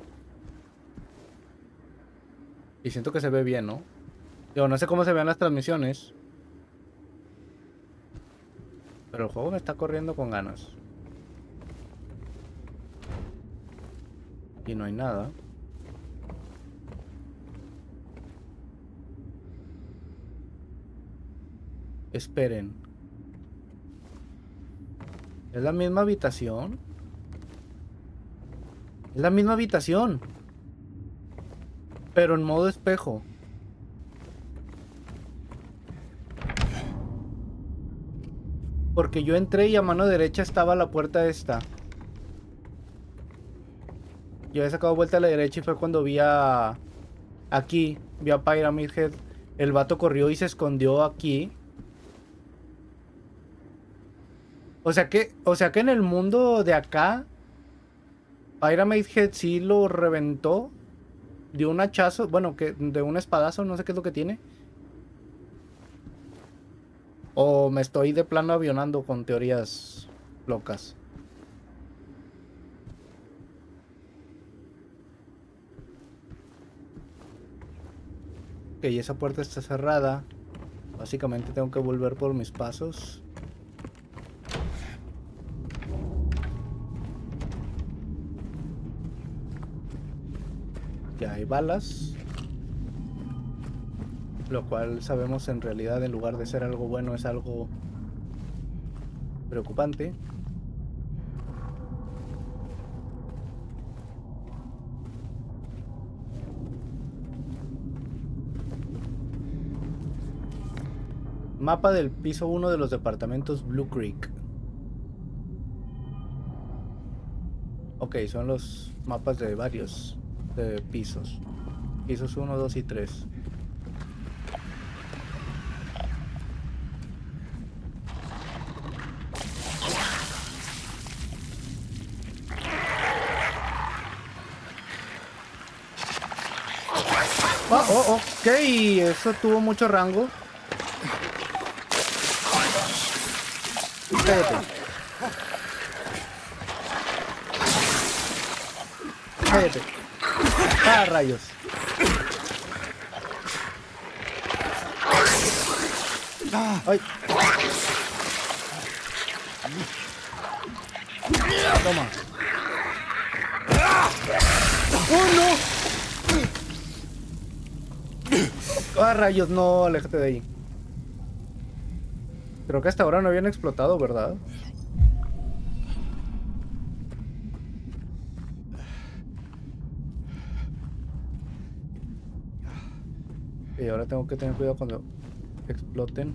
Y siento que se ve bien, ¿no? Yo no sé cómo se vean las transmisiones. Pero el juego me está corriendo con ganas. Y no hay nada. Esperen. ¿Es la misma habitación? Es la misma habitación. Pero en modo espejo. Porque yo entré y a mano derecha estaba la puerta esta. Yo había sacado vuelta a la derecha y fue cuando vi a... Aquí, vi a Pyramid Head. El vato corrió y se escondió aquí. O sea que en el mundo de acá, Pyramid Head sí lo reventó. Dio un hachazo, bueno, que de un espadazo, no sé qué es lo que tiene. O me estoy de plano avionando con teorías locas. Ok, esa puerta está cerrada. Básicamente tengo que volver por mis pasos. Ya hay balas. Lo cual sabemos en realidad, en lugar de ser algo bueno, es algo preocupante. Mapa del piso 1 de los departamentos Blue Creek. Ok, son los mapas de varios pisos. Pisos 1, 2 y 3. Oh, ok, eso tuvo mucho rango. Cállate. Cállate. Ah, rayos. Ay. Toma. ¡Oh, no! Ah, rayos, no, aléjate de ahí. Creo que hasta ahora no habían explotado, ¿verdad? Y ahora tengo que tener cuidado cuando exploten.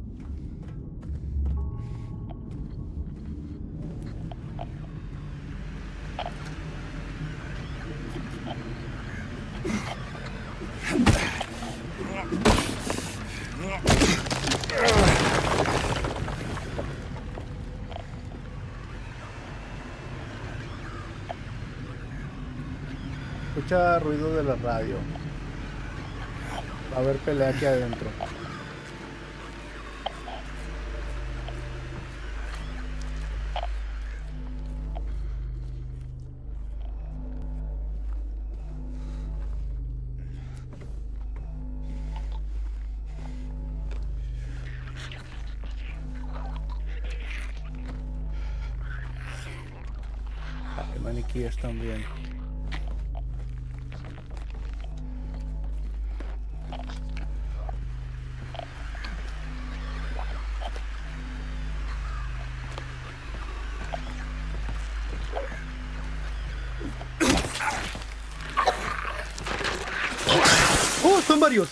Escucha ruido de la radio. Va a haber pelea aquí adentro. Hay maniquíes también. Son varios.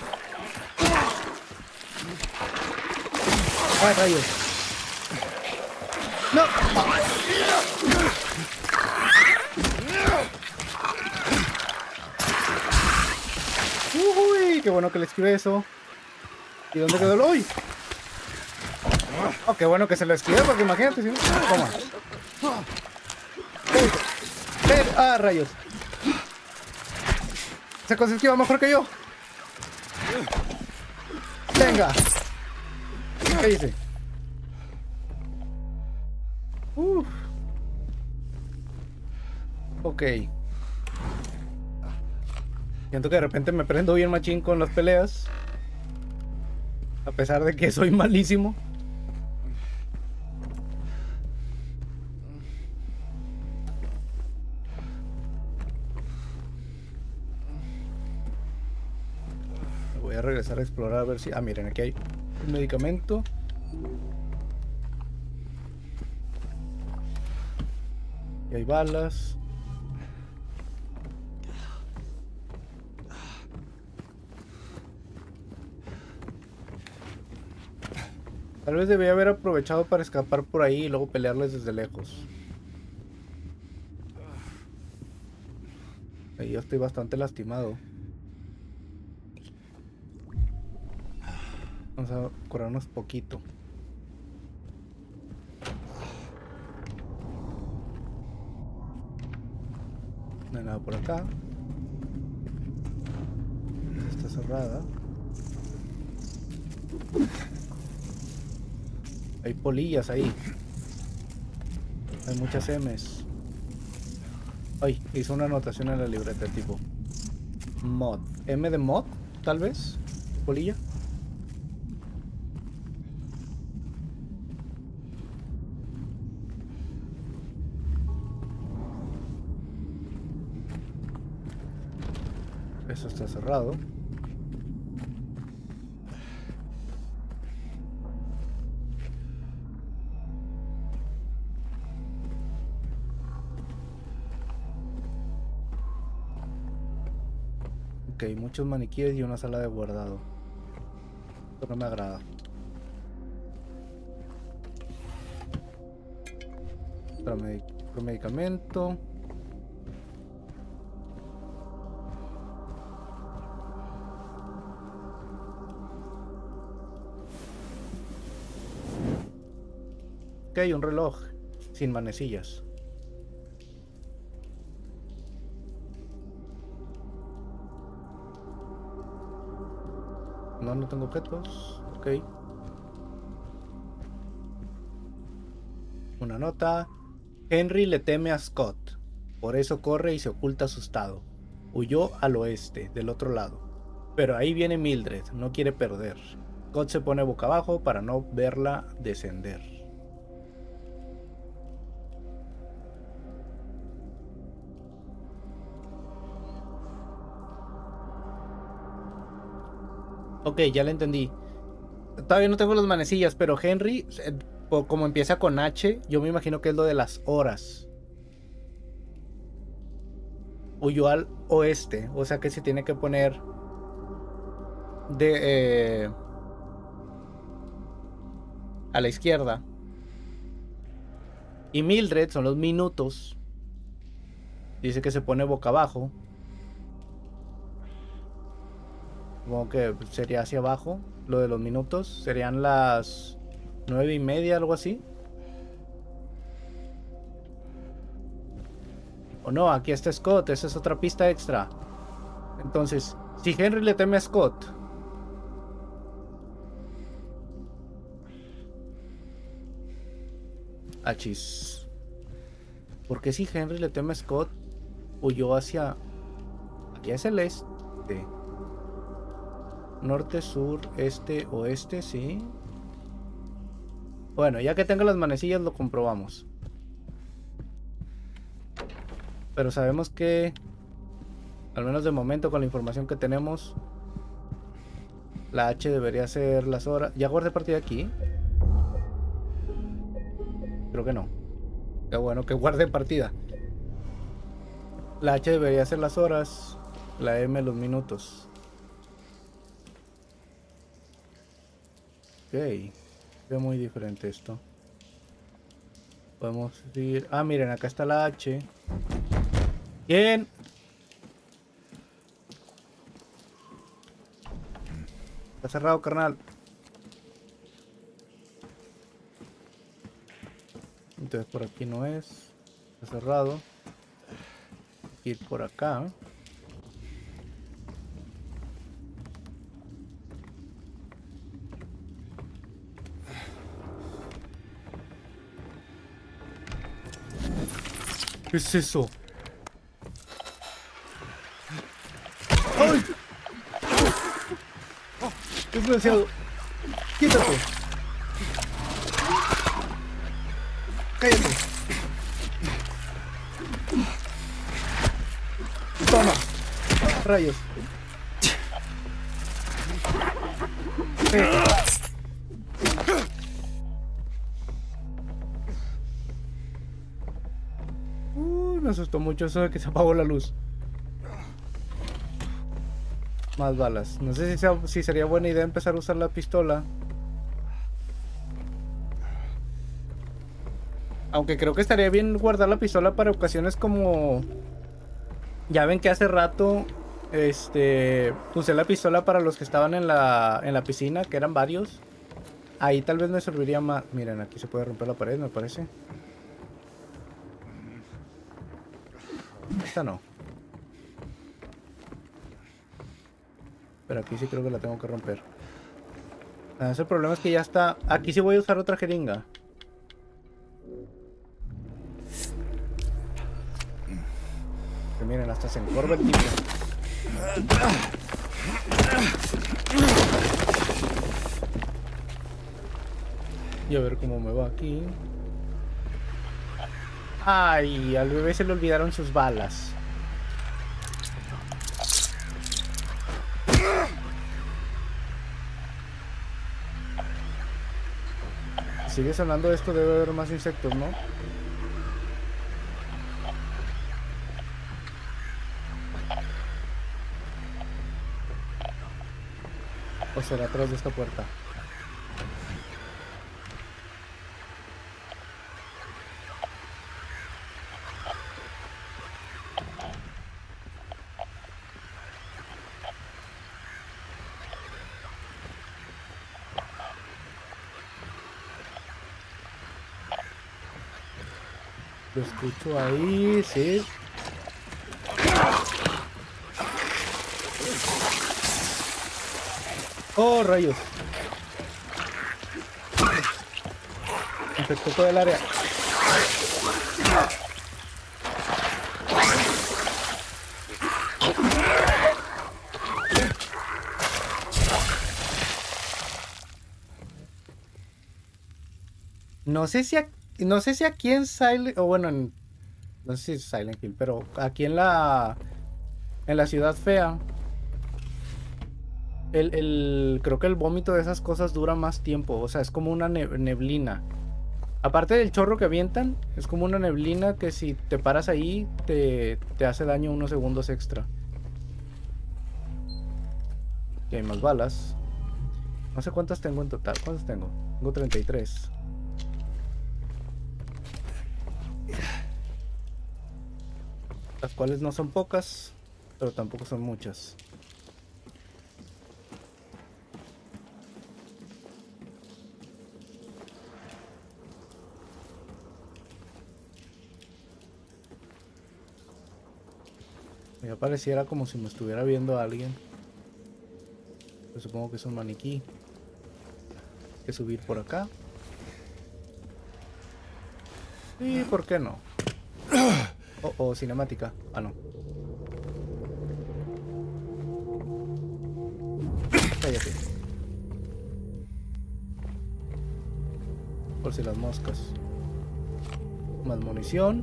¡Ay, rayos! ¡No! ¡Uy! ¡Qué bueno que le esquivé eso! ¿Y dónde quedó el hoy? Oh, qué bueno que se lo esquivé, porque imagínate si no... Toma. ¡Ah, rayos! Esa cosa esquiva mejor que yo. Venga. ¿Qué dice? Ok. Siento que de repente me prendo bien machín con las peleas. A pesar de que soy malísimo. Voy a regresar a explorar a ver si... Ah, miren, aquí hay un medicamento. Y hay balas. Tal vez debía haber aprovechado para escapar por ahí y luego pelearles desde lejos. Ahí yo estoy bastante lastimado. Vamos a curarnos poquito. No hay nada por acá. Está cerrada. Hay polillas ahí. Hay muchas M's. Ay, hizo una anotación en la libreta tipo mod. M de mod, tal vez. Polilla. Eso está cerrado. Ok, muchos maniquíes y una sala de guardado. Esto no me agrada. Otro medicamento. Ok, un reloj sin manecillas. No tengo objetos. Ok. Una nota. Henry le teme a Scott. Por eso corre y se oculta asustado. Huyó al oeste, del otro lado. Pero ahí viene Mildred. No quiere perder. Scott se pone boca abajo para no verla descender. Ok, ya le entendí. Todavía no tengo las manecillas, pero Henry, como empieza con H, yo me imagino que es lo de las horas. Huyó al oeste, o sea que se tiene que poner de a la izquierda. Y Mildred son los minutos. Dice que se pone boca abajo. Supongo que sería hacia abajo. Lo de los minutos serían las 9:30, algo así. O no, aquí está Scott. Esa es otra pista extra. Entonces, si Henry le teme a Scott, achis. Porque si Henry le teme a Scott, huyó hacia... Aquí es el este. Norte, sur, este, oeste, sí. Bueno, ya que tengo las manecillas lo comprobamos. Pero sabemos que, al menos de momento con la información que tenemos, la H debería ser las horas. ¿Ya guardé partida aquí? Creo que no. Qué bueno que guarde partida. La H debería ser las horas, la M los minutos. Ok, ve muy diferente esto. Podemos ir... Ah, miren, acá está la H. Bien. Está cerrado, carnal. Entonces por aquí no es. Está cerrado. Ir por acá. ¿Qué es eso? ¡Ay! Desgraciado. Quítate. Cállate. Toma. Rayos. Me asustó mucho eso de que se apagó la luz. Más balas. No sé si sería buena idea empezar a usar la pistola. Aunque creo que estaría bien guardar la pistola para ocasiones como... Ya ven que hace rato usé la pistola para los que estaban en la piscina, que eran varios. Ahí tal vez me serviría más. Miren, aquí se puede romper la pared, me parece. Esta no. Pero aquí sí creo que la tengo que romper. El problema es que ya está... Aquí sí voy a usar otra jeringa. Que miren, hasta se encorva el tipo. Y a ver cómo me va aquí. Ay, al bebé se le olvidaron sus balas. sigue sonando esto, debe haber más insectos, ¿no? ¿O será atrás de esta puerta? Lo escucho ahí, sí. Oh, rayos. Infectó todo el área. No sé si aquí en Silent, o bueno, no sé si es Silent Hill, pero aquí en la ciudad fea, creo que el vómito de esas cosas dura más tiempo. O sea, es como una neblina. Aparte del chorro que avientan, es como una neblina que si te paras ahí te hace daño unos segundos extra. Y hay más balas. No sé cuántas tengo en total. ¿Cuántas tengo? Tengo 33. Las cuales no son pocas, pero tampoco son muchas. Me pareciera como si me estuviera viendo a alguien. Pero supongo que es un maniquí. Hay que subir por acá. Y ¿por qué no? Oh, cinemática. Ah, no. Cállate. Por si las moscas. Más munición.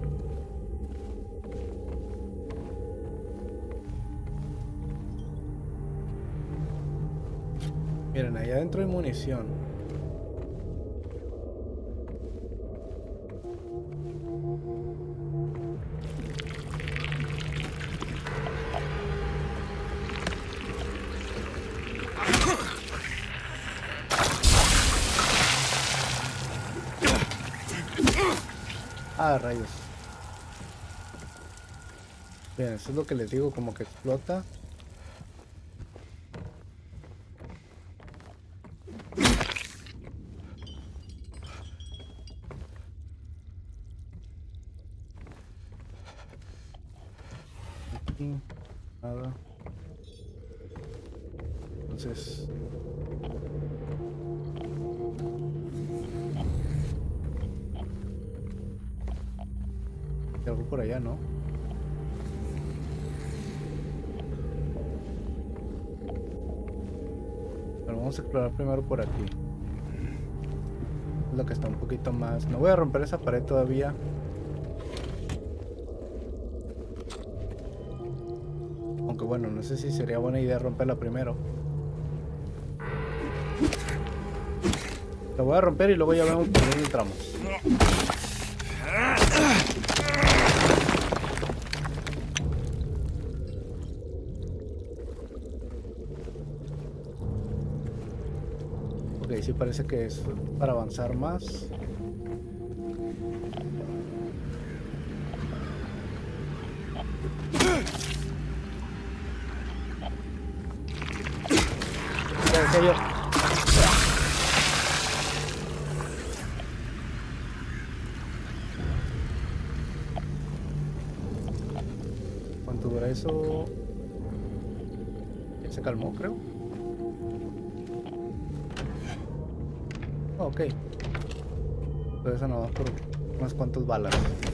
Miren, ahí adentro hay munición. Ah, rayos. Bien, eso es lo que les digo, como que explota. Aquí, nada. Entonces... hay algo por allá, ¿no? Pero vamos a explorar primero por aquí. Es lo que está un poquito más... No voy a romper esa pared todavía. Aunque bueno, no sé si sería buena idea romperla primero. La voy a romper y luego ya vemos por dónde entramos. Ok, sí parece que es para avanzar más. Ya decía yo. ¿Cuánto dura eso? Ya se calmó, creo. Oh, ok. Pero eso no va por unas cuantas balas.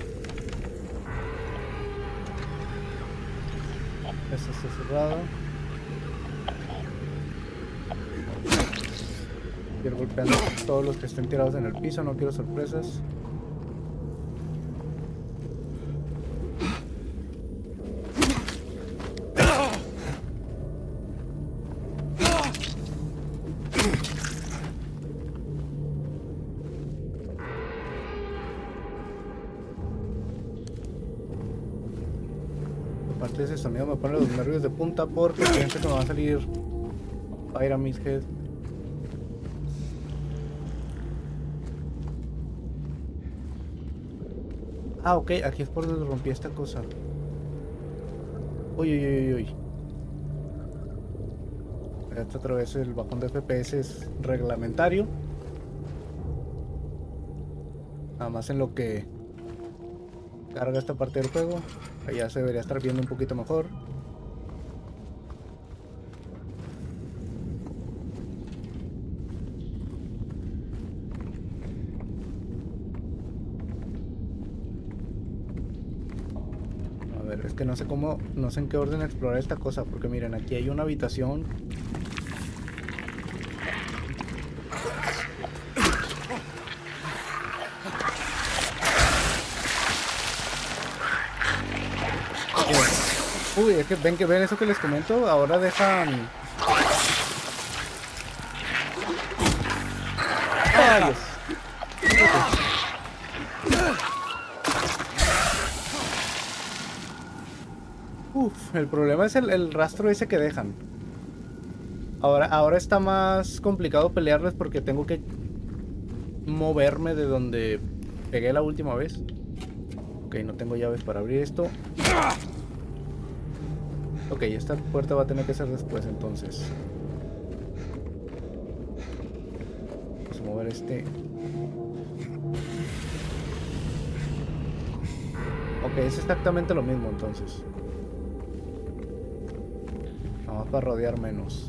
Esto está cerrado. Quiero golpeando a todos los que estén tirados en el piso, no quiero sorpresas. Aparte de ese sonido me pone los nervios de punta porque pienso que me va a salir Pyramid Head. Ah, ok, aquí es por donde rompí esta cosa. Uy, uy, uy, uy. Esto otra vez el bajón de FPS es reglamentario. Nada más en lo que carga esta parte del juego. Allá se debería estar viendo un poquito mejor. A ver, es que no sé cómo, no sé en qué orden explorar esta cosa, porque miren, aquí hay una habitación. Uy, es que ven eso que les comento, ahora dejan... ¡Ay, Dios! Uf, el problema es el rastro ese que dejan. Ahora está más complicado pelearles porque tengo que moverme de donde pegué la última vez. Ok, no tengo llaves para abrir esto. Ok, esta puerta va a tener que ser después entonces. Vamos a mover este. Ok, es exactamente lo mismo entonces. Vamos para rodear menos.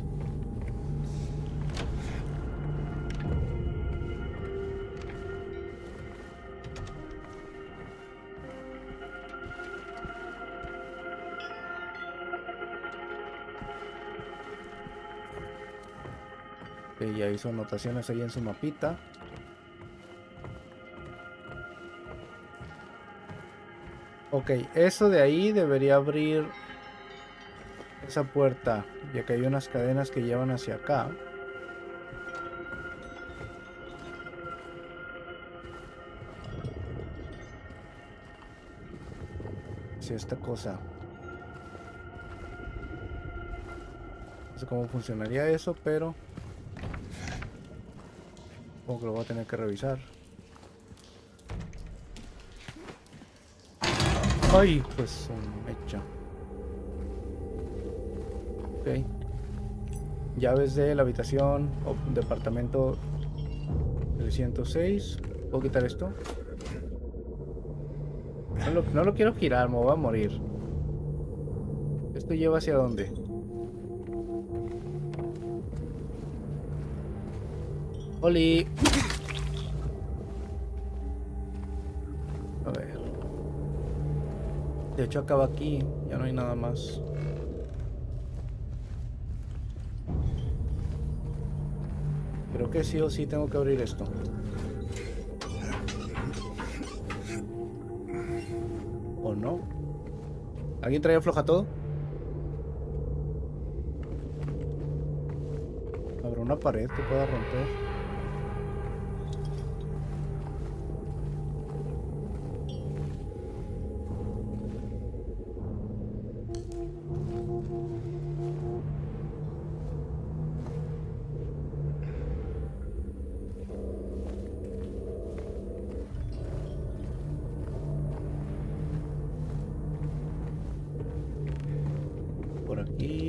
Ok, ya hizo anotaciones ahí en su mapita. Ok, eso de ahí debería abrir esa puerta, ya que hay unas cadenas que llevan hacia acá. Hacia esta cosa. No sé cómo funcionaría eso, pero supongo que lo voy a tener que revisar. Ay, pues un mecha. Ok. Llaves de la habitación o departamento 306. ¿Puedo quitar esto? No lo quiero girar, me voy a morir. ¿Esto lleva hacia dónde? ¡Oli! A ver. De hecho acaba aquí, ya no hay nada más. Creo que sí o sí tengo que abrir esto. ¿O no? ¿Alguien trae floja todo? ¿Habrá una pared que pueda romper? Por aquí.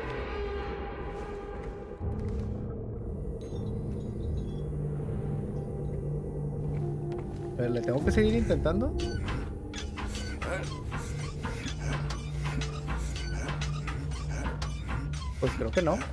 ¿Le tengo que seguir intentando? Pues creo que no.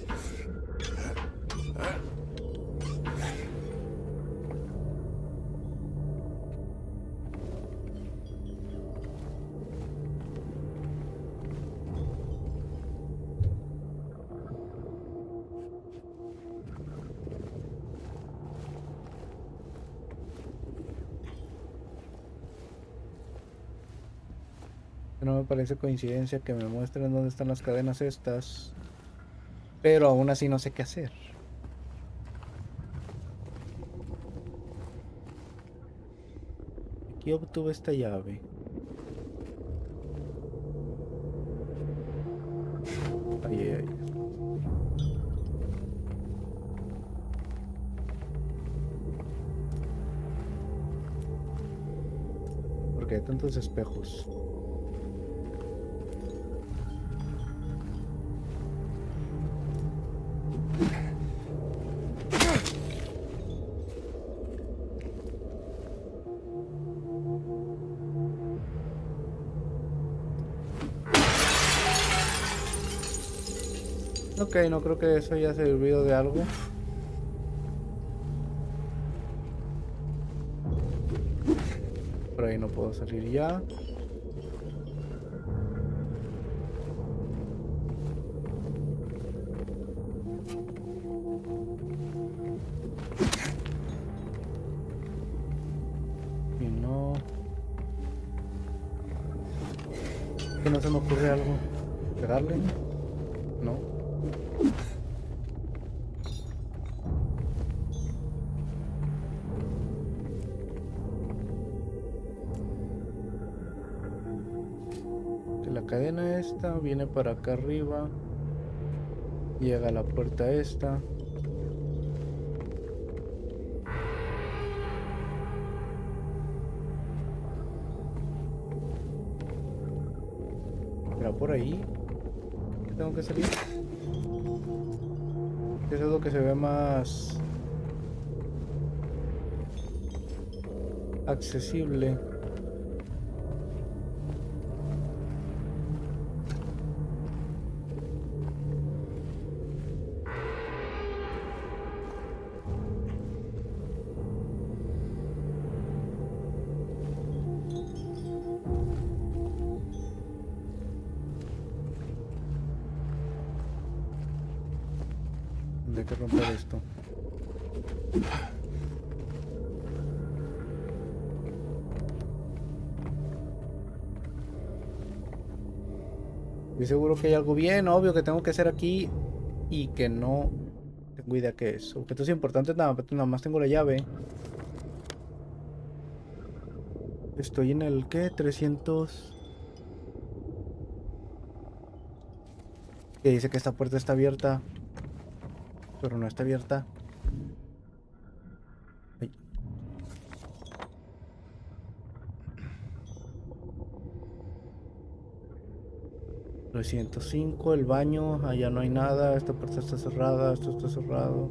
No me parece coincidencia que me muestren dónde están las cadenas estas. Pero aún así no sé qué hacer. Aquí obtuve esta llave. Ahí, ahí. ¿Por qué hay tantos espejos? Ok, no creo que eso haya servido de algo. Por ahí no puedo salir ya. Y no... ¿Que no se me ocurre algo? ¿Pegarle? No. La cadena esta viene para acá arriba, llega a la puerta esta. ¿Era por ahí? ¿Qué tengo que salir? Eso es lo que se ve más accesible. Hay que romper esto. Estoy seguro que hay algo bien obvio que tengo que hacer aquí y que no tengo idea qué es. Objetos importantes, nada más tengo la llave. Estoy en el ¿qué? 300. Que dice que esta puerta está abierta. Pero no está abierta. Ay. $305, el baño, allá no hay nada, esta puerta está cerrada, esto está cerrado.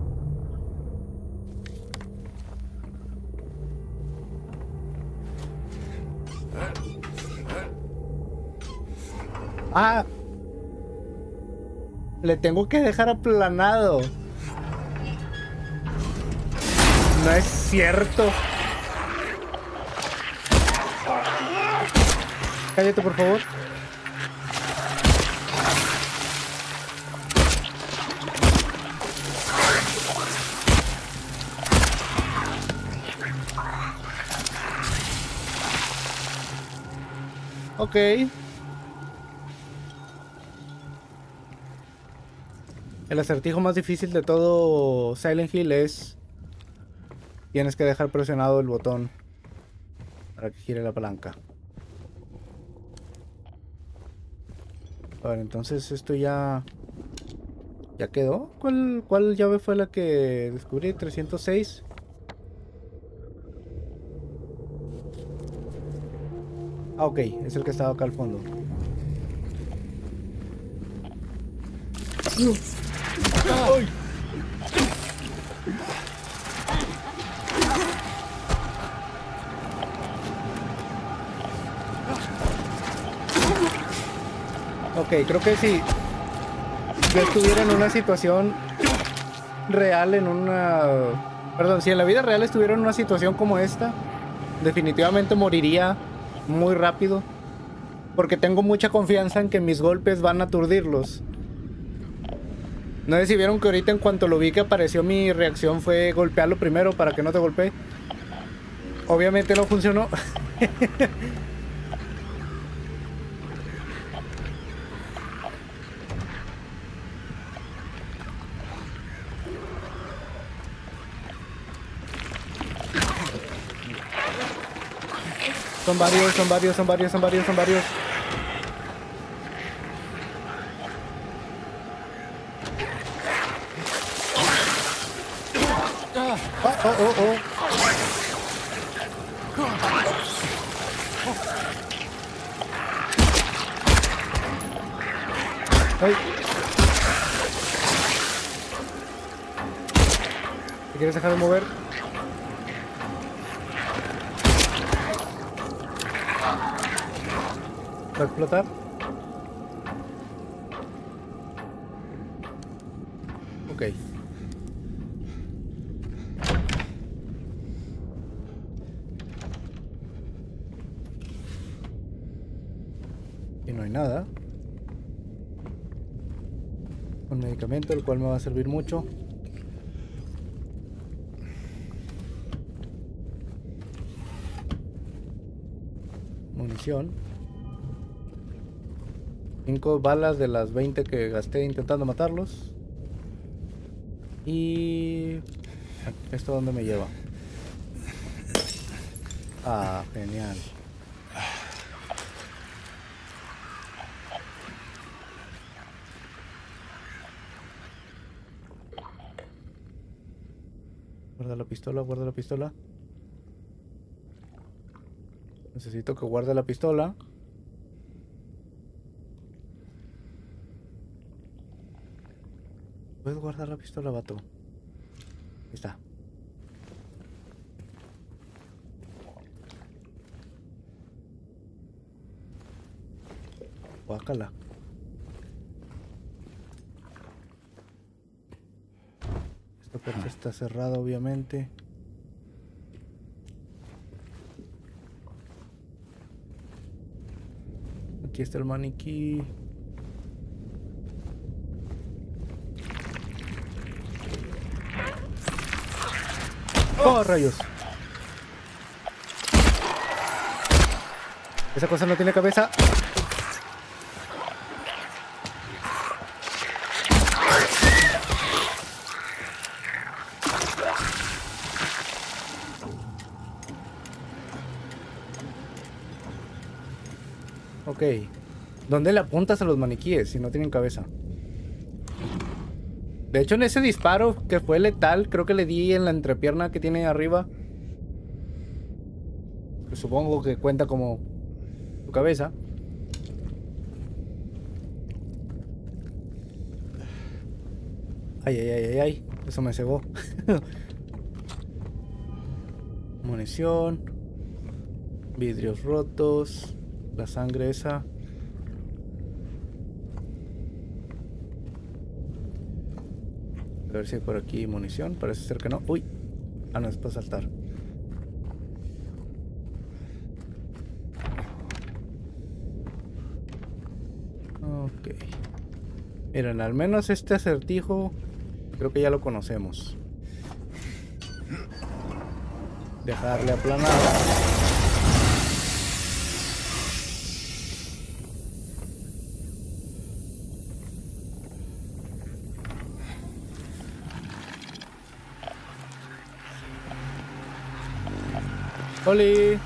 ¡Ah! Le tengo que dejar aplanado. No es cierto. Cállate, por favor. Ok. El acertijo más difícil de todo Silent Hill es... Tienes que dejar presionado el botón para que gire la palanca. A ver, entonces esto ya... ¿Ya quedó? ¿Cuál llave fue la que descubrí? 306. Ah, ok, es el que estaba acá al fondo. ¡Ay! Ok, creo que si yo estuviera en una situación real, Perdón, si en la vida real estuviera en una situación como esta, definitivamente moriría muy rápido. Porque tengo mucha confianza en que mis golpes van a aturdirlos. No sé si vieron que ahorita en cuanto lo vi que apareció, mi reacción fue golpearlo primero para que no te golpee. Obviamente no funcionó. Son varios. Oh, oh, oh. Ay. ¿Te quieres dejar de mover? ¿Va a explotar? Ok. Y no hay nada. Un medicamento el cual me va a servir mucho. Munición. 5 balas de las 20 que gasté intentando matarlos. Y... ¿esto dónde me lleva? Ah, genial. Guarda la pistola, guarda la pistola. Necesito que guarde la pistola. ¿Puedes guardar la pistola, vato? Ahí está. Guácala. Esta puerta está cerrada, obviamente. Aquí está el maniquí. ¡Oh, rayos! Esa cosa no tiene cabeza. Ok. ¿Dónde le apuntas a los maniquíes si no tienen cabeza? De hecho, en ese disparo que fue letal, creo que le di en la entrepierna que tiene arriba. Que supongo que cuenta como su cabeza. Ay, ay, ay, ay, ay. Eso me cegó. Munición. Vidrios rotos. La sangre esa. A ver si hay por aquí munición. Parece ser que no. Uy. Ah, no, es para saltar. Ok. Miren, al menos este acertijo creo que ya lo conocemos. Dejarle aplanado. ¡Oli!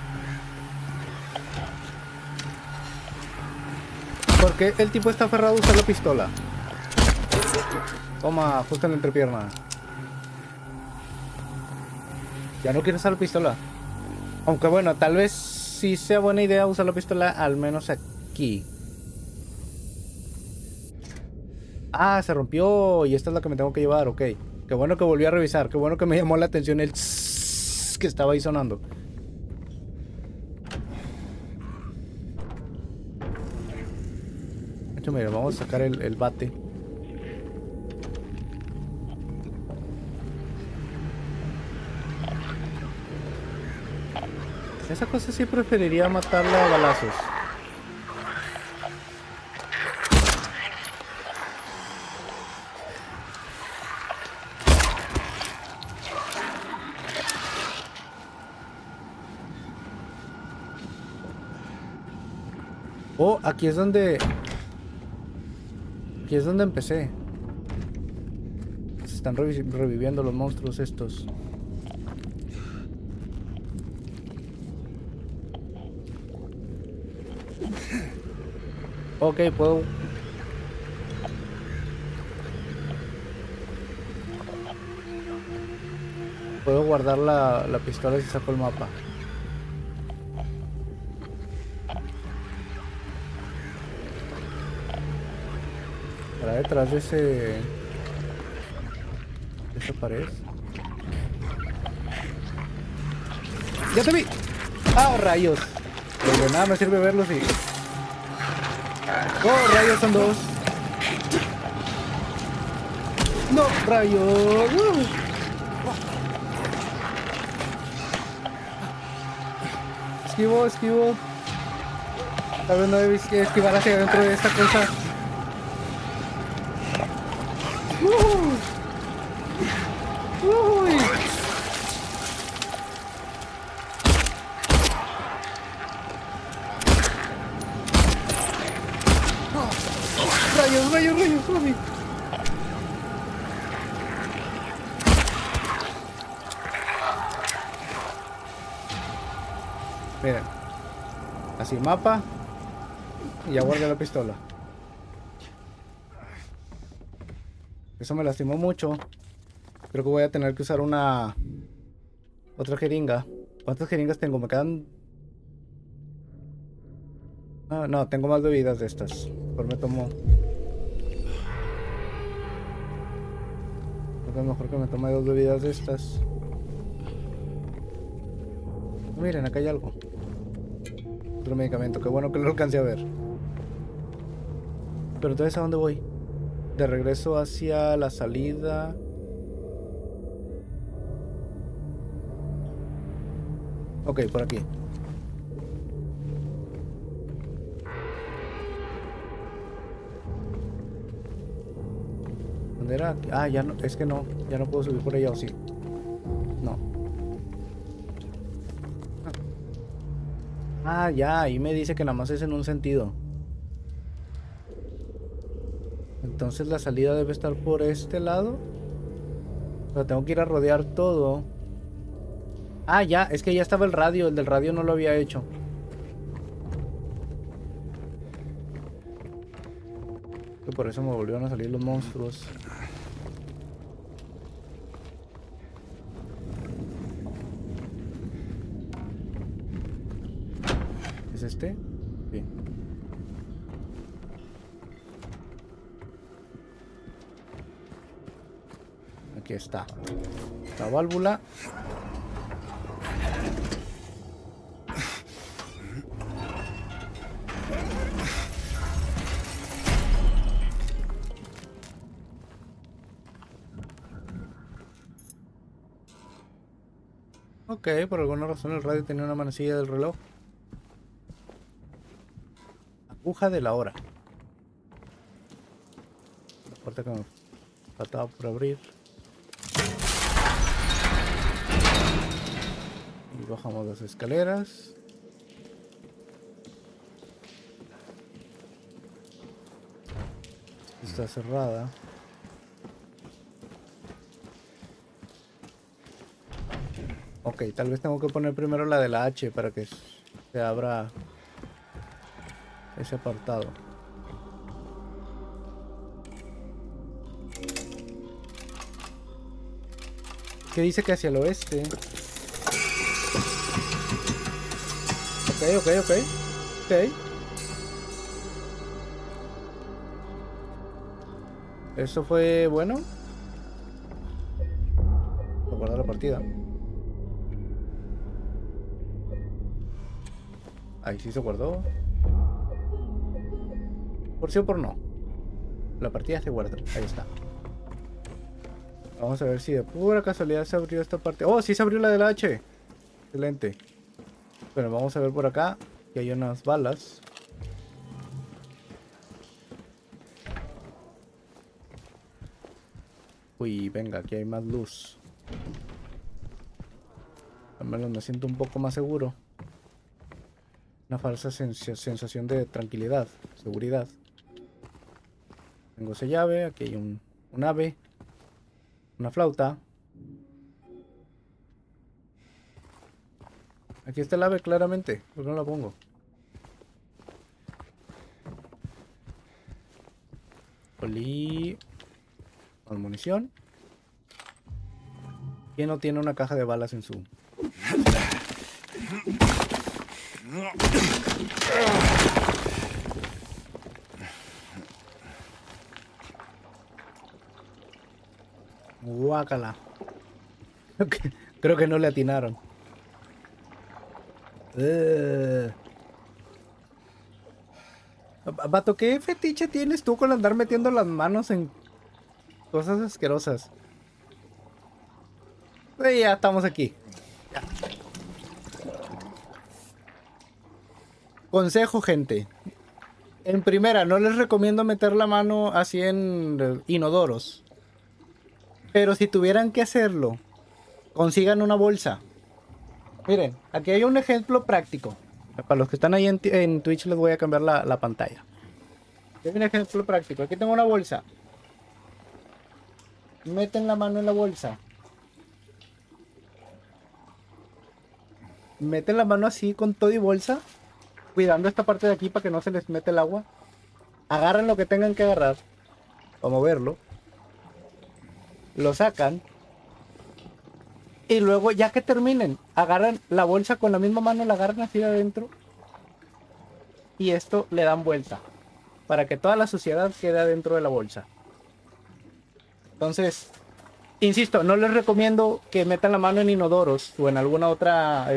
¿Por qué el tipo está aferrado a usar la pistola? Toma, justo en la entrepierna. Ya no quiero usar la pistola. Aunque bueno, tal vez sí sea buena idea usar la pistola, al menos aquí. Ah, se rompió y esta es la que me tengo que llevar, ok. Qué bueno que volví a revisar, qué bueno que me llamó la atención el que estaba ahí sonando. De hecho, mira, vamos a sacar el bate. Esa cosa sí preferiría matarla a balazos. Oh, aquí es donde... Aquí es donde empecé. Se están reviviendo los monstruos estos. Ok, puedo... Puedo guardar la pistola si saco el mapa. Para detrás de esa pared. ¡Ya te vi! ¡Ah, rayos! Pues de nada me sirve verlos y... ¡Oh, rayos! Son dos. ¡No, rayos! Esquivo, esquivo. Tal vez no debí esquivar hacia adentro de esta cosa. ¡Uy! ¡Rayos, rayos, rayos! ¡Mami! Miren. Así, mapa. Y ya guardé la pistola. Eso me lastimó mucho. Creo que voy a tener que usar otra jeringa. ¿Cuántas jeringas tengo? Me quedan... Ah, no, tengo más bebidas de estas. Mejor me tomo... Creo que es mejor que me tome 2 bebidas de estas. Miren, acá hay algo. Otro medicamento. Qué bueno que lo alcancé a ver. Pero entonces, ¿a dónde voy? De regreso hacia la salida. Ok, por aquí. ¿Dónde era? Ah, ya no, es que no. Ya no puedo subir por allá, ¿o sí? No. Ah, ya, ahí me dice que nada más es en un sentido. Entonces la salida debe estar por este lado. O sea, tengo que ir a rodear todo. Ah, ya, es que ya estaba el radio. El del radio no lo había hecho. Que por eso me volvieron a salir los monstruos. ¿Es este? Sí. Aquí está. La válvula. Ok, por alguna razón el radio tenía una manecilla del reloj. Aguja de la hora. La puerta que me faltaba por abrir. Y bajamos las escaleras. Está cerrada. Ok, tal vez tengo que poner primero la de la H para que se abra ese apartado. ¿Qué dice que hacia el oeste? Ok. ¿Eso fue bueno? Voy a guardar la partida. Ahí sí se guardó. Por sí o por no. La partida se guardó. Ahí está. Vamos a ver si de pura casualidad se abrió esta parte. ¡Oh, sí se abrió la del H! Excelente. Bueno, vamos a ver por acá. Que hay unas balas. Uy, venga, aquí hay más luz. Al menos me siento un poco más seguro. Una falsa sensación de tranquilidad, seguridad. Tengo esa llave, aquí hay un ave. Una flauta. Aquí está el ave claramente. ¿Por qué no la pongo? Con munición. ¿Quién no tiene una caja de balas en su... Guácala. Creo que no le atinaron. Vato, ¿qué fetiche tienes tú con andar metiendo las manos en cosas asquerosas? Ya estamos aquí. Ya. Consejo, gente. En primera, no les recomiendo meter la mano así en inodoros. Pero si tuvieran que hacerlo, consigan una bolsa. Miren, aquí hay un ejemplo práctico. Para los que están ahí en Twitch les voy a cambiar la pantalla. Aquí hay un ejemplo práctico. Aquí tengo una bolsa. Meten la mano en la bolsa. Meten la mano así con todo y bolsa. Cuidando esta parte de aquí para que no se les mete el agua. Agarran lo que tengan que agarrar. Para moverlo. Lo sacan. Y luego, ya que terminen, agarran la bolsa con la misma mano, la agarran así de adentro. Y esto le dan vuelta. Para que toda la suciedad quede adentro de la bolsa. Entonces, insisto, no les recomiendo que metan la mano en inodoros o en alguna otra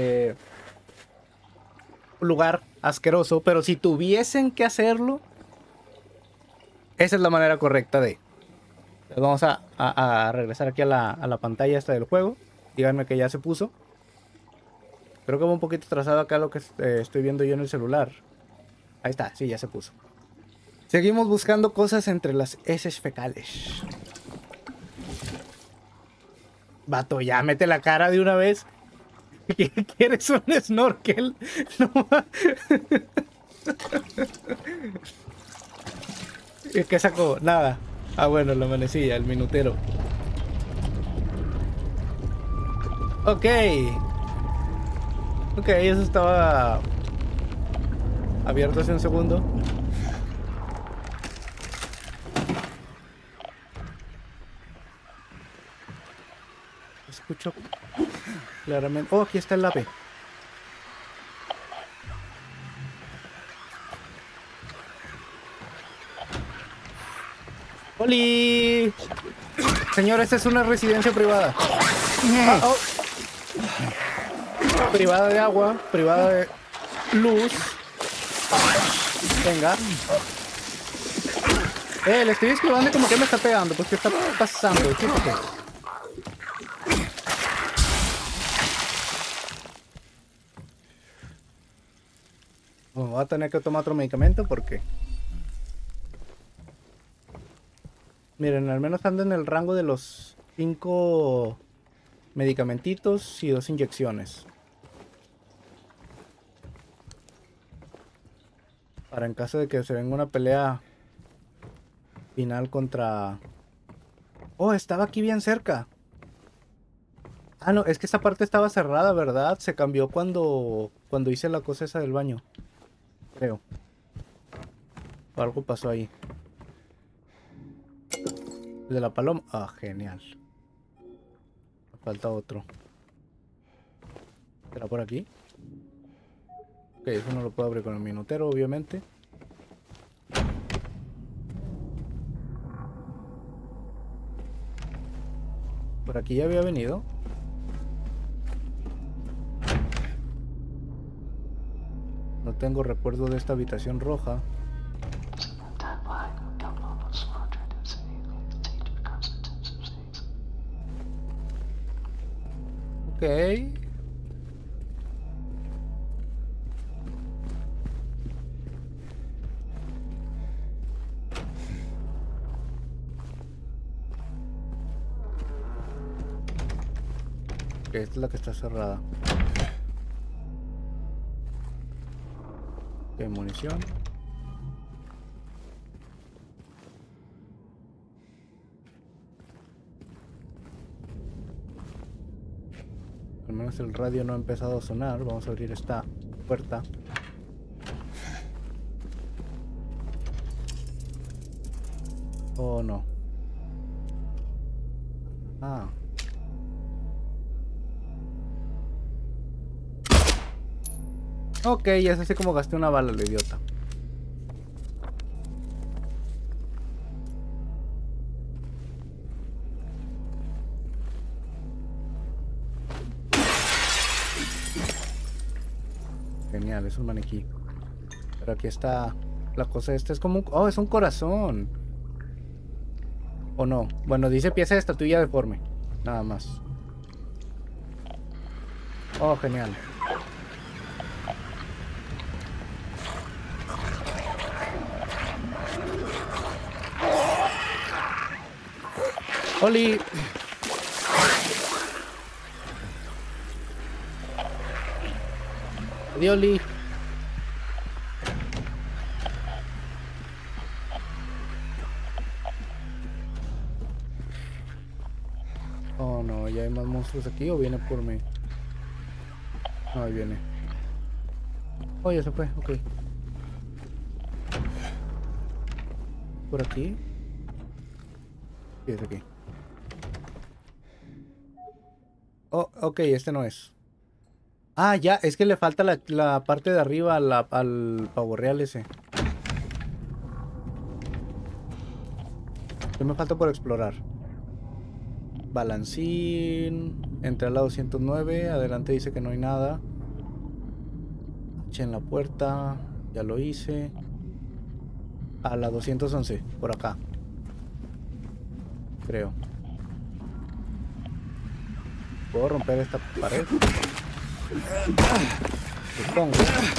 lugar asqueroso. Pero si tuviesen que hacerlo, esa es la manera correcta de... Vamos a regresar aquí a la pantalla esta del juego. Díganme que ya se puso. Creo que va un poquito atrasado acá lo que estoy viendo yo en el celular. Ahí está, sí, ya se puso. Seguimos buscando cosas entre las heces fecales. Vato, ya mete la cara de una vez. ¿Quieres un snorkel? No. ¿Qué sacó? Nada. Ah, bueno, la manecilla, el minutero. Ok. Ok, eso estaba abierto hace un segundo. Escucho claramente. Oh, aquí está el ave. ¡Holi! Señor, esta es una residencia privada. Oh. Privada de agua, privada de luz. Venga. Le estoy esquivando como que me está pegando. Pues, ¿qué está pasando? Fíjate. Oh, voy a tener que tomar otro medicamento porque... Miren, al menos ando en el rango de los 5 medicamentitos y 2 inyecciones. Para en caso de que se venga una pelea final contra... Oh, estaba aquí bien cerca. Ah, no, es que esta parte estaba cerrada, ¿verdad? Se cambió cuando hice la cosa esa del baño. Creo. O algo pasó ahí. El de la paloma. Ah, genial. Me falta otro. ¿Será por aquí? Ok, eso no lo puedo abrir con el minutero, obviamente. Por aquí ya había venido. No tengo recuerdo de esta habitación roja. Ok. Ok, esta es la que está cerrada. Ok, munición. Al menos el radio no ha empezado a sonar. Vamos a abrir esta puerta. Oh, no. Ah. Ok, ya es así como gasté una bala, el idiota. Genial, es un maniquí. Pero aquí está la cosa esta. Es como un... Oh, es un corazón. ¿O no? Bueno, dice pieza de estatuilla deforme. Nada más. Oh, genial. ¡Oli! ¡Dioli! Oh no, ¿ya hay más monstruos aquí o viene por mí? No, ahí viene. Oh, ya se fue, ok. ¿Por aquí? Sí, es aquí. Oh, ok, este no es. Ah, ya, es que le falta la parte de arriba al pavo real ese. ¿Qué me falta por explorar? Balancín. Entré a la 209. Adelante dice que no hay nada. H en la puerta. Ya lo hice. A la 211. Por acá. Creo. ¿Puedo romper esta pared? Supongo.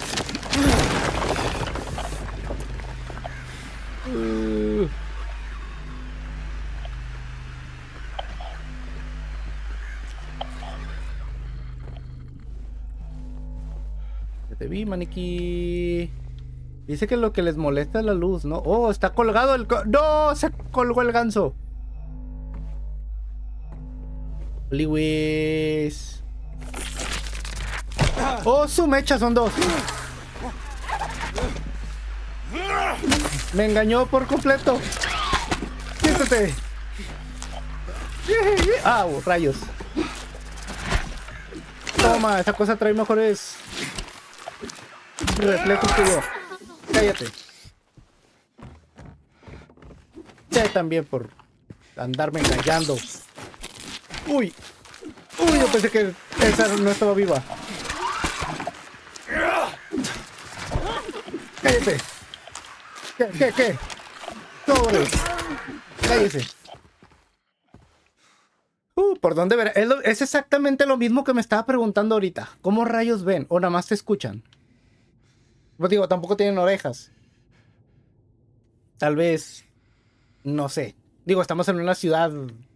Ya te vi, maniquí. Dice que lo que les molesta es la luz, ¿no? Oh, está colgado el... ¡No! Se colgó el ganso. Lewis. Oh, su mecha, son dos. Me engañó por completo. Siéntate. Ah, rayos. Toma, esa cosa trae mejores reflejos que yo. Cállate. Ya también por andarme engañando. Uy. Uy, yo pensé que esa no estaba viva. Cállate. ¿Qué? Sobre. Cállese. ¿Por dónde ver? Es exactamente lo mismo que me estaba preguntando ahorita. ¿Cómo rayos ven? ¿O nada más te escuchan? Pues digo, tampoco tienen orejas. Tal vez... No sé. Digo, estamos en una ciudad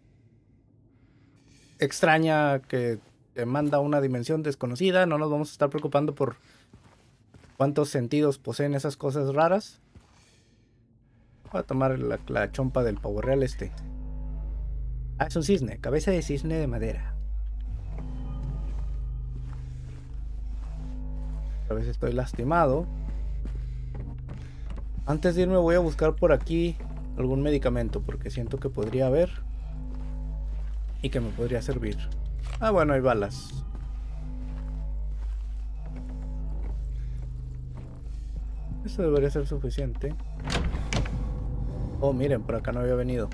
extraña que te manda a una dimensión desconocida. No nos vamos a estar preocupando por cuántos sentidos poseen esas cosas raras. Voy a tomar la chompa del pavo real este. Ah, es un cisne. Cabeza de cisne de madera. A veces estoy lastimado. Antes de irme voy a buscar por aquí algún medicamento, porque siento que podría haber y que me podría servir. Ah, bueno, hay balas. Eso debería ser suficiente. Oh, miren, por acá no había venido.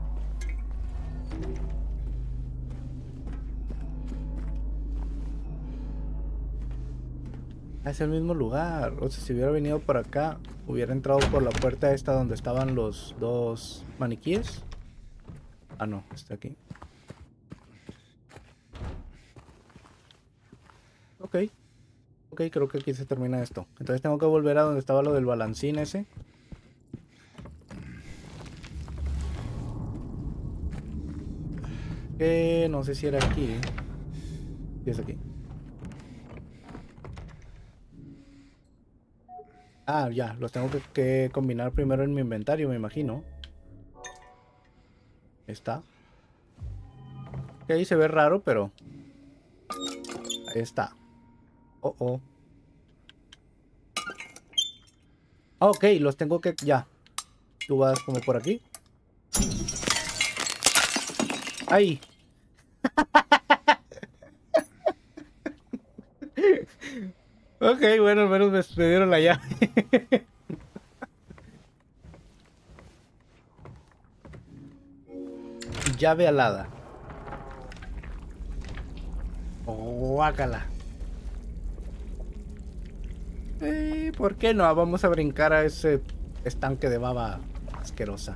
Ah, es el mismo lugar. O sea, si hubiera venido por acá, hubiera entrado por la puerta esta donde estaban los dos maniquíes. Ah, no, está aquí. Ok. Ok, creo que aquí se termina esto. Entonces tengo que volver a donde estaba lo del balancín ese. Que no sé si era aquí. Sí, es aquí. Ah, ya, los tengo que combinar primero en mi inventario, me imagino. Está. Ok, se ve raro, pero... Ahí está. Oh, oh. Ah, ok, los tengo que... Ya. Tú vas como por aquí. ¡Ahí! Ok, bueno, al menos me dieron la llave. Llave alada. Guácala. ¿Por qué no? Vamos a brincar a ese estanque de baba asquerosa.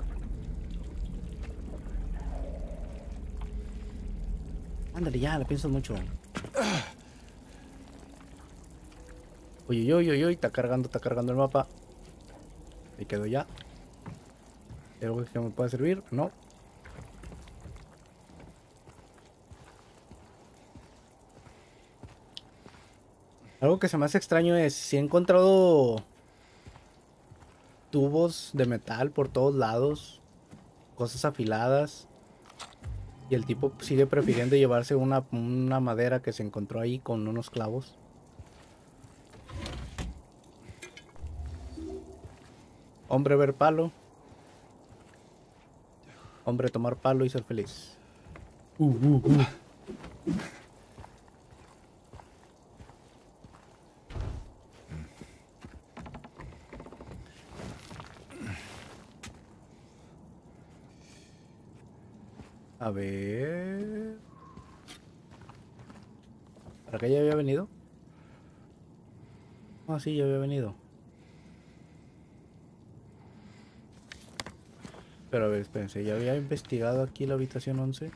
Ándale, ya, le pienso mucho. Oye, oye, oye, está cargando el mapa. Ahí quedó ya. ¿Hay algo que me pueda servir? No. Algo que se me hace extraño es si he encontrado tubos de metal por todos lados, cosas afiladas, y el tipo sigue prefiriendo llevarse una madera que se encontró ahí con unos clavos. Hombre ver palo. Hombre tomar palo y ser feliz. A ver... ¿Para qué ya había venido? Ah, sí, ya había venido. Pero a ver, espérense, ¿ya había investigado aquí la habitación 11?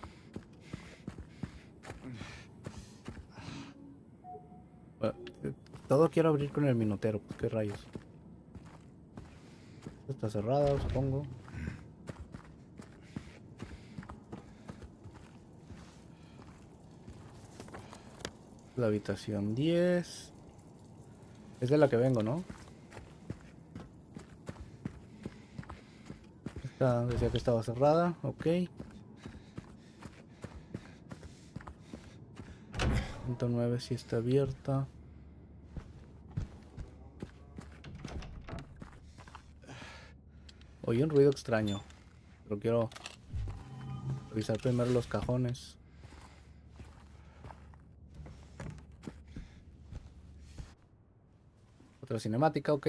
Bueno, todo quiero abrir con el minutero, pues qué rayos. Está cerrada, supongo. La habitación 10. Es de la que vengo, ¿no? Esta decía que estaba cerrada, ok. 109 sí está abierta. Oí un ruido extraño, pero quiero revisar primero los cajones. Otra cinemática, ok.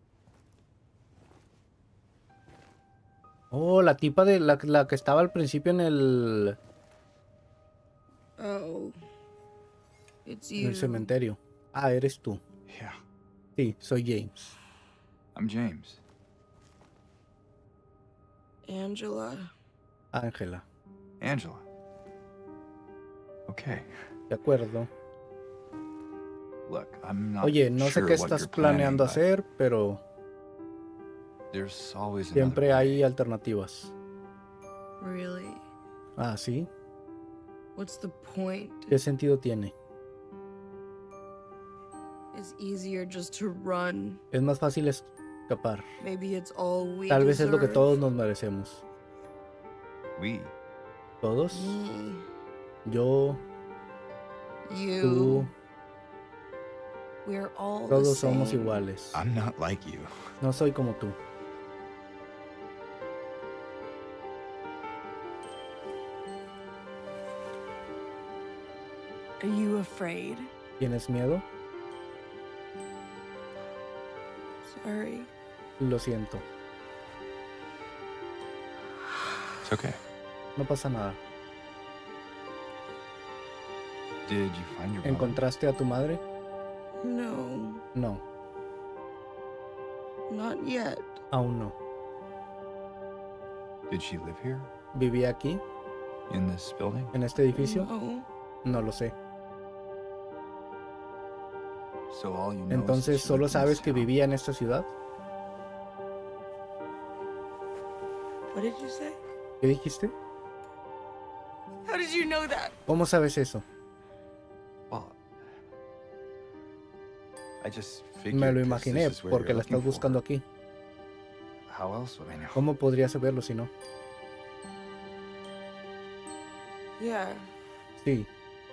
Oh, la tipa de la que estaba al principio en el Oh, it's en el you. cementerio. Ah, eres tú. Yeah, Sí, soy James. I'm James. Angela. Ángela. Angela. Okay. De acuerdo. Look, I'm not Oye, no sé sure qué what estás you're planning, planeando but hacer, pero there's always siempre another hay way. alternativas. Really? Ah, sí. What's the point? ¿Qué sentido tiene? It's easier just to run. Es más fácil escapar. Maybe it's all we Tal vez es lo que deserve. todos nos merecemos. We. ¿Todos? Me. Yo, You. tú, We're all the todos somos same. iguales. I'm not like you. No soy como tú. Are you afraid? ¿Tienes miedo? Sorry. Lo siento. It's okay. No pasa nada. Did you find your mother? ¿Encontraste a tu madre? No, No, not yet. aún no. Did she live here? ¿Vivía aquí? In this building? ¿En este edificio? No. No lo sé. So all you know is that Entonces, she ¿solo lived in sabes this que town. vivía en esta ciudad? What did you say? ¿Qué dijiste? How did you know that? ¿Cómo sabes eso? Well, I just figured Me lo 'cause imaginé this is where porque you're la estás looking buscando for. aquí. How else would I know? ¿Cómo podría saberlo si no? Yeah. Sí,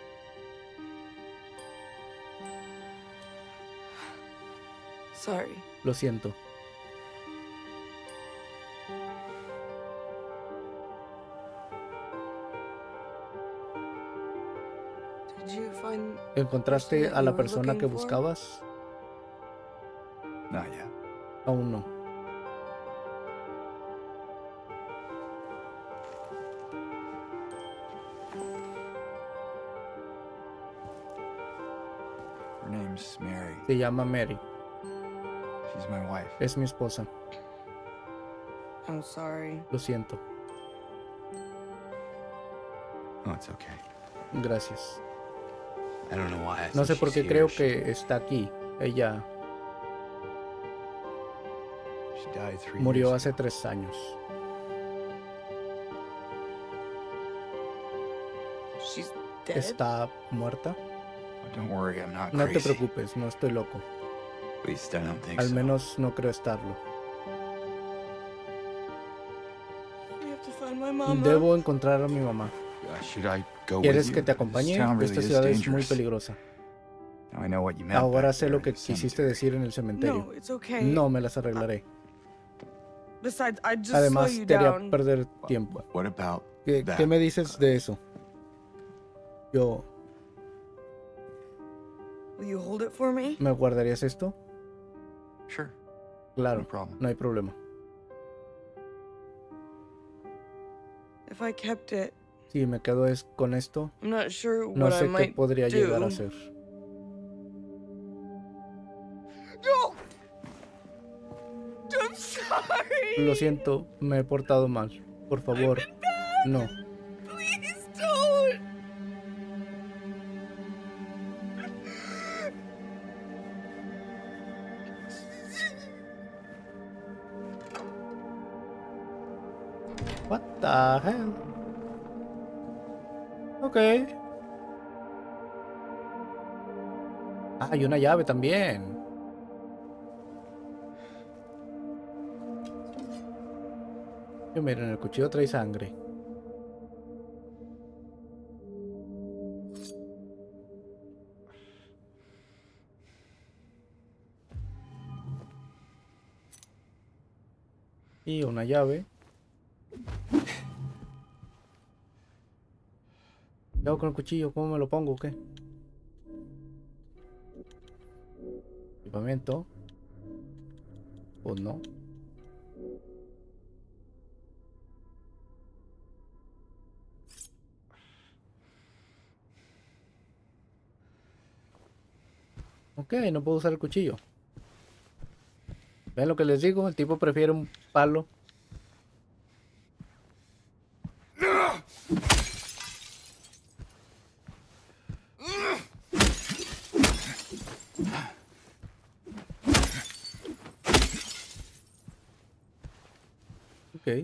Sorry. lo siento. Did you find ¿Encontraste that a you la were persona que looking for? buscabas? Not yet. Aún no. Her name's Mary. Se llama Mary. She's my wife. Es mi esposa. I'm sorry. Lo siento. Oh, it's okay. Gracias. I don't know why. No sé por qué creo que está aquí. Ella She died 3 murió years hace 3 años. She's dead? ¿Está muerta? ago. Don't worry, I'm not No te crazy. preocupes, no estoy loco. At least I don't think Al so. menos no creo estarlo. We have to find my mama. Debo encontrar a mi mamá. Should I go with ¿Quieres you? que te This acompañe? town really Esta is ciudad es muy dangerous. peligrosa. Now I know what you meant Ahora back sé there lo in que the quisiste cemetery. decir en el cementerio. No, it's okay. No me las arreglaré. Besides, I just slow Además, you te haría down. perder tiempo. What about ¿Qué that? me dices de eso? Yo, Will you hold it for me? ¿me guardarías esto? Sure, Claro, no problem. no hay problema. If I kept it, Si me quedo con esto, I'm not sure no what I sé qué might podría do. llegar a hacer. No! I'm sorry! Lo siento, me he portado mal. Por favor, no. Please don't! What the hell? Ok. Ah, hay una llave también. Yo miren, el cuchillo trae sangre. Y una llave. ¿Qué hago con el cuchillo? ¿Cómo me lo pongo o qué? Equipamiento. Pues no. Ok, no puedo usar el cuchillo. ¿Ven lo que les digo? El tipo prefiere un palo. Ok.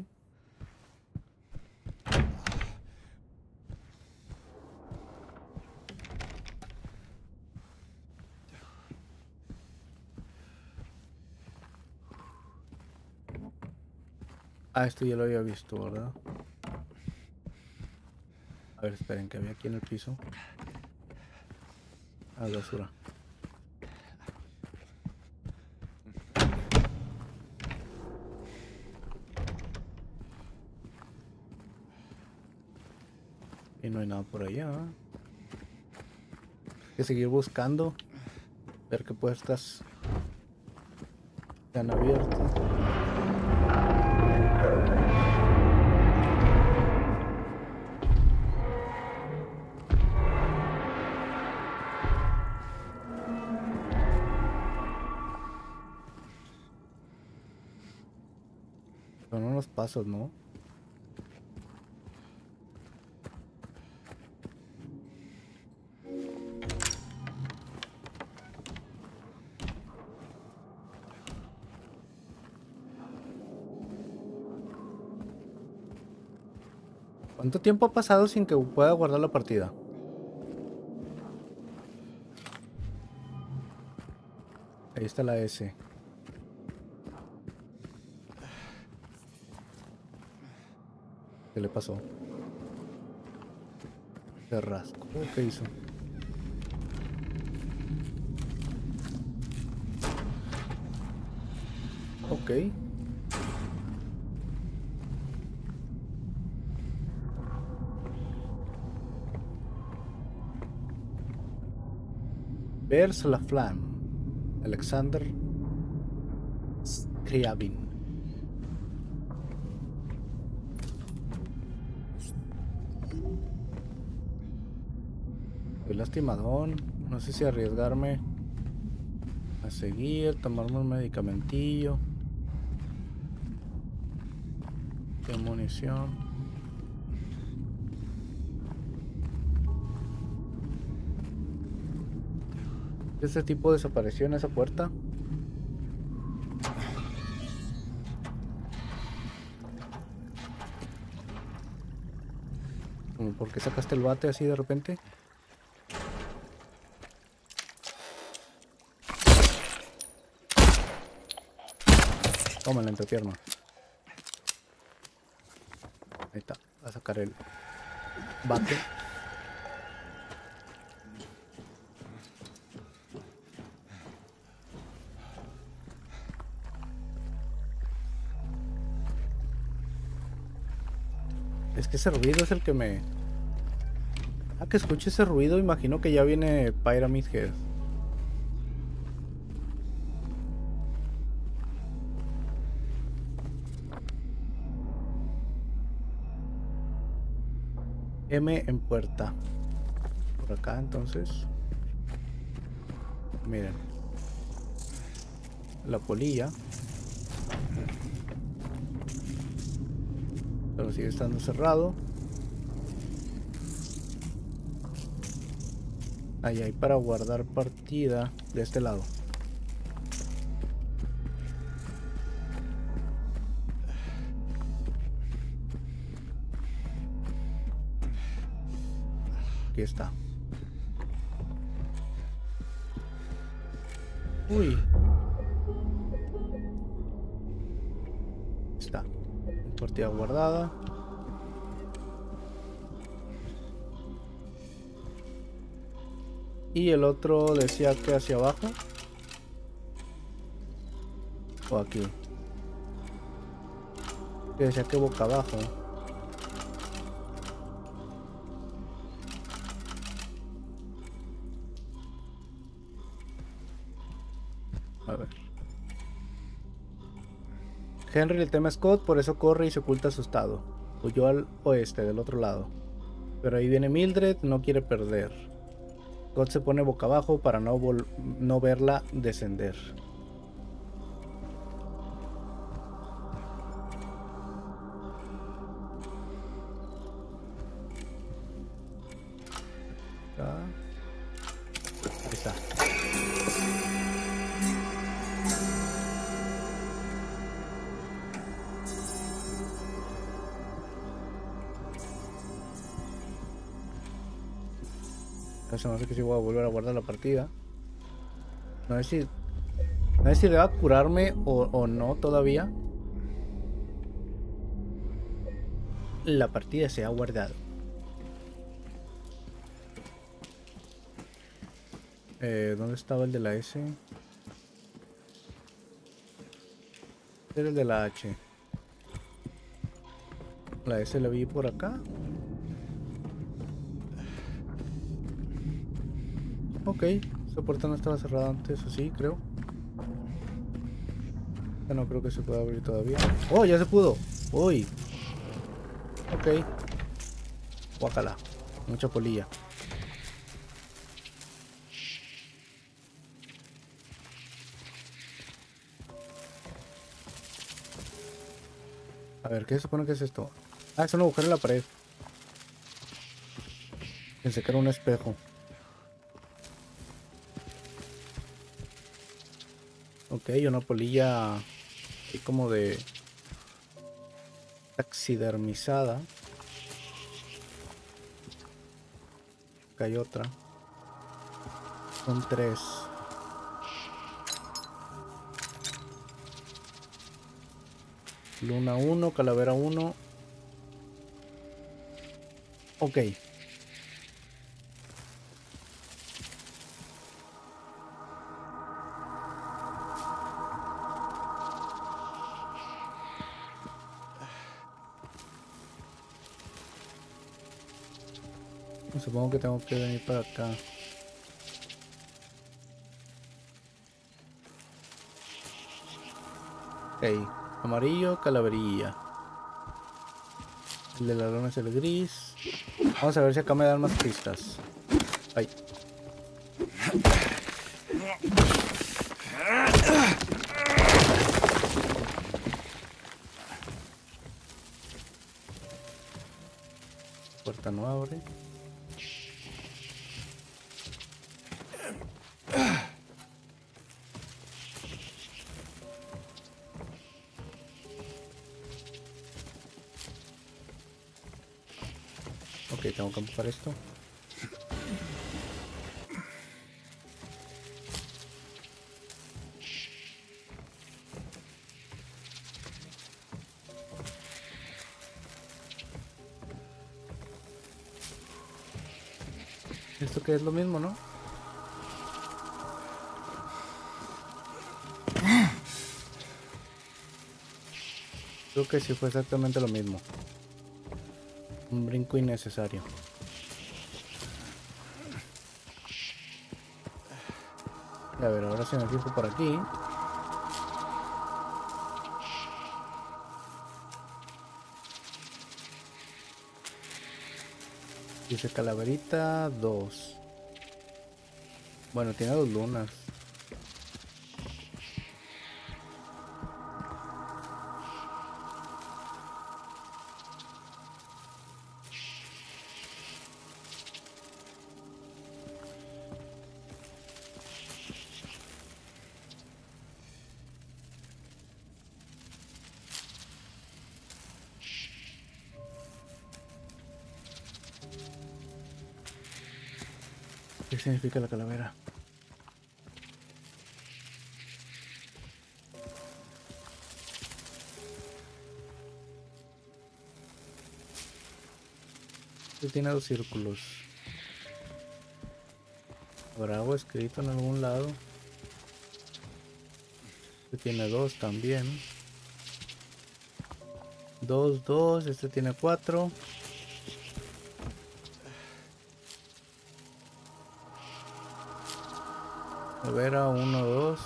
Ah, esto ya lo había visto, ¿verdad? A ver, esperen, que había aquí en el piso. Ah, basura. Y no hay nada por allá. Hay que seguir buscando. Ver qué puertas se han abierto. Son unos pasos, ¿no? ¿Cuánto tiempo ha pasado sin que pueda guardar la partida? Ahí está la S. ¿Qué le pasó? Se rascó. ¿Qué hizo? Ok. Vers la Flamme. Alexander Scriabin. Estoy lastimadón. No sé si arriesgarme a seguir, tomarme un medicamentillo. De munición. Este tipo desapareció en esa puerta. ¿Por qué sacaste el bate así de repente? Toma la entrepierna. Ahí está. Va a sacar el bate. Es que ese ruido es el que me... Ah, que escuche ese ruido, imagino que ya viene Pyramid Head. M en puerta. Por acá entonces. Miren. La polilla. Pero sigue estando cerrado. Ahí hay para guardar partida de este lado. Aquí está. Uy. Está. Partida guardada. Y el otro decía que hacia abajo. O aquí. Que decía que boca abajo. A ver. Henry le teme a Scott, por eso corre y se oculta asustado. Huyó al oeste, del otro lado. Pero ahí viene Mildred, no quiere perder. Scott se pone boca abajo para no verla descender. Ahí está. Se me hace que sí voy a volver a guardar la partida. No sé si le va a curarme o no todavía. La partida se ha guardado. ¿Dónde estaba el de la S? Era el de la H. La S la vi por acá. Ok, esta puerta no estaba cerrada antes, así creo. Ya no creo que se pueda abrir todavía. ¡Oh, ya se pudo! ¡Uy! Ok. Guácala. Mucha polilla. A ver, ¿qué se supone que es esto? Ah, es un agujero en la pared. Pensé que era un espejo. Ok, una polilla así como de taxidermizada. Acá hay otra. Son 3. Luna 1, calavera 1. Ok. Supongo que tengo que venir para acá. Ok, amarillo, calaverilla. El de la luna es el gris. Vamos a ver si acá me dan más pistas. Ay. Puerta no abre. Ok, tengo que empezar esto. Esto que es lo mismo, ¿no? Creo que sí fue exactamente lo mismo. Un brinco innecesario. Y a ver, ahora si me fijo por aquí. Dice calaverita 2. Bueno, tiene 2 lunas. ¿Qué significa la calavera? Este tiene 2 círculos. ¿Habrá algo escrito en algún lado? Este tiene 2 también. 2, 2. Este tiene 4. Calavera 1, 2.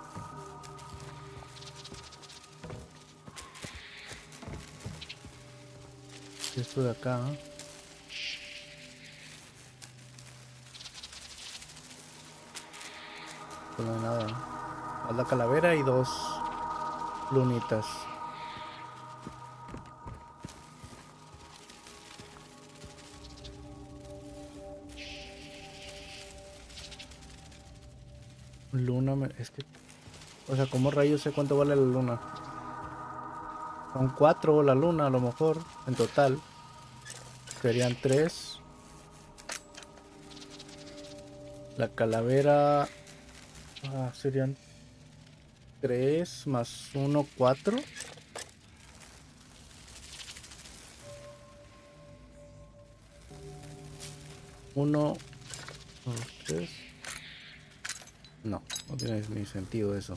Esto de acá. Pues no hay nada. Haz la calavera y 2 lunitas. Luna, es que... O sea, ¿cómo rayos sé cuánto vale la luna? Son 4 la luna a lo mejor, en total. Serían 3. La calavera... serían 3 más 1, 4. Uno, 2, 3. No, no tiene ni sentido eso.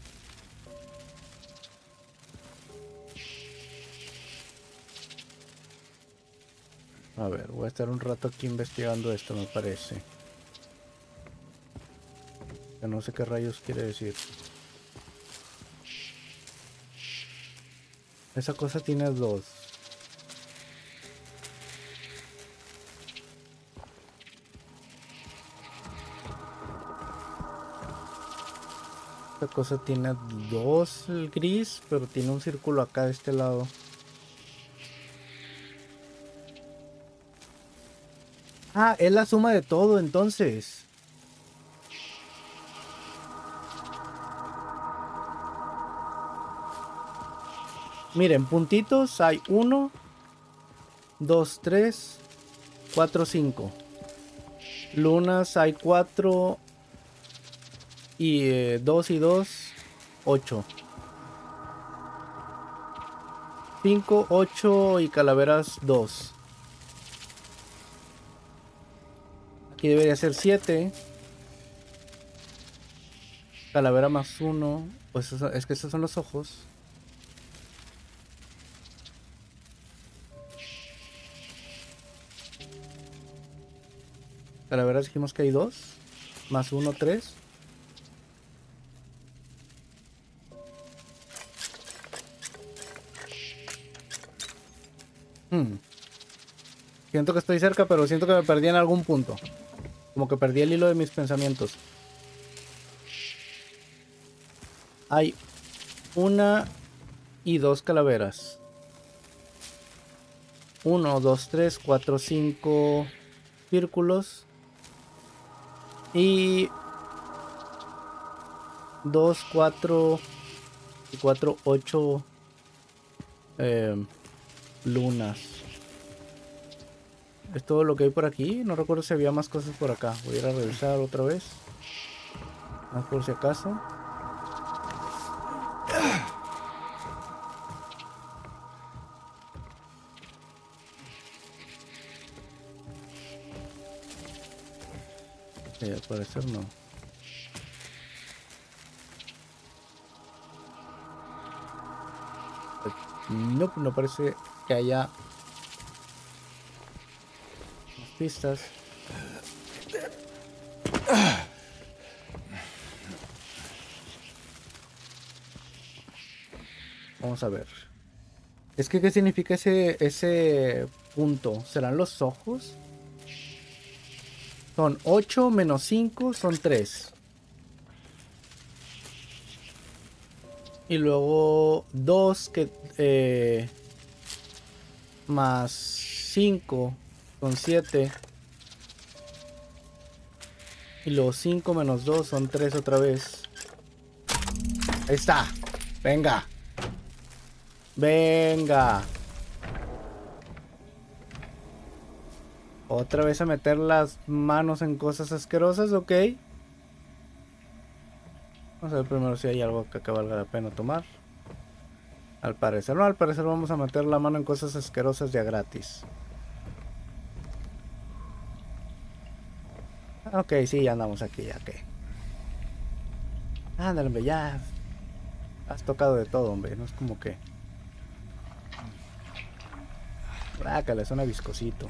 A ver, voy a estar un rato aquí investigando esto, me parece. Que no sé qué rayos quiere decir. Esa cosa tiene 2. Esta cosa tiene 2 el gris, pero tiene un círculo acá de este lado. Ah, es la suma de todo entonces. Miren, puntitos hay 1, 2, 3, 4, 5. Lunas hay 4 y 2 y 2, 8. 5, 8 y calaveras 2. Aquí debería ser 7. Calavera más 1. Pues es que esos son los ojos. Calaveras dijimos que hay 2. Más 1, 3. Siento que estoy cerca, pero siento que me perdí en algún punto. Como que perdí el hilo de mis pensamientos. Hay 1 y 2 calaveras. 1, 2, 3, 4, 5 círculos. Y 2, 4 y 4, 8 lunas. Es todo lo que hay por aquí. No recuerdo si había más cosas por acá. Voy a ir a revisar otra vez. Más por si acaso. Al parecer no. No, no parece que haya pistas. Vamos a ver. Es que ¿qué significa ese punto? ¿Serán los ojos? Son 8 menos 5 son 3. Y luego 2 que más 5 son 7. Y luego 5 menos 2 son 3 otra vez. Ahí está. Venga. Venga. Otra vez a meter las manos en cosas asquerosas, ok. Vamos a ver primero si hay algo acá que valga la pena tomar. Al parecer no, al parecer vamos a meter la mano en cosas asquerosas ya gratis. Ok, sí, ya andamos aquí, ya que. Ándale, hombre, ya. Has tocado de todo, hombre, no es como que. Brácale, suena viscosito.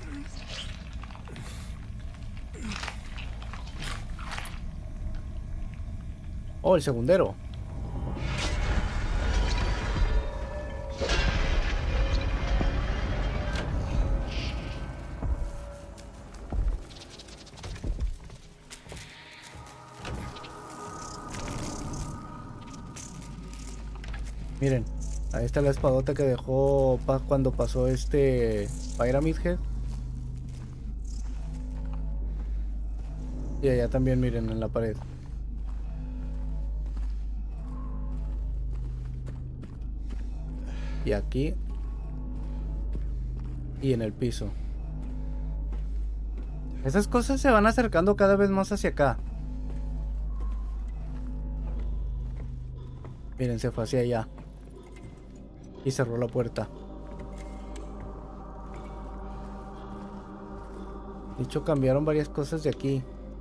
Oh, el segundero. Miren, ahí está la espadota que dejó cuando pasó Pyramid Head. Y allá también, miren, en la pared. Y aquí. Y en el piso. Esas cosas se van acercando cada vez más hacia acá. Miren, se fue hacia allá. Y cerró la puerta. De hecho, cambiaron varias cosas de aquí.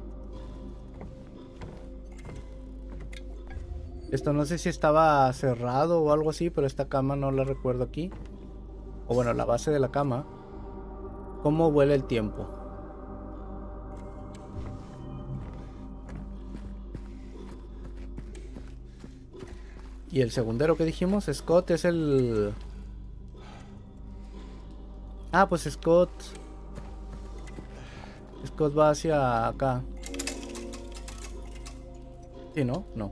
Esto no sé si estaba cerrado o algo así, pero esta cama no la recuerdo aquí. O bueno, la base de la cama. ¿Cómo vuela el tiempo? Y el segundero que dijimos, Scott es el... Ah, pues Scott va hacia acá. ¿Sí, no? No.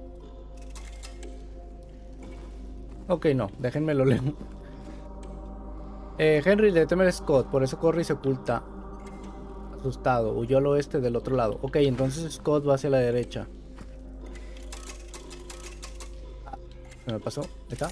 Ok, no, déjenme lo leo. Henry le teme a Scott, por eso corre y se oculta. Asustado, huyó al oeste del otro lado. Ok, entonces Scott va hacia la derecha. Se me pasó, ahí está.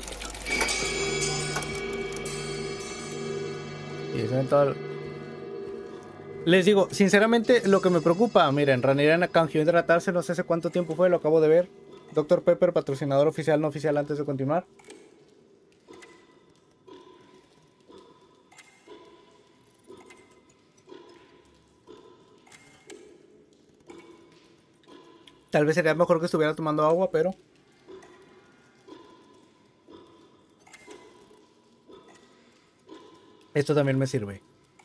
Y se ven todo... Les digo, sinceramente, lo que me preocupa, miren, Ranirana canjeó hidratarse, no sé hace cuánto tiempo fue, lo acabo de ver. Dr. Pepper, patrocinador oficial, no oficial, antes de continuar. Tal vez sería mejor que estuviera tomando agua, pero... esto también me sirve.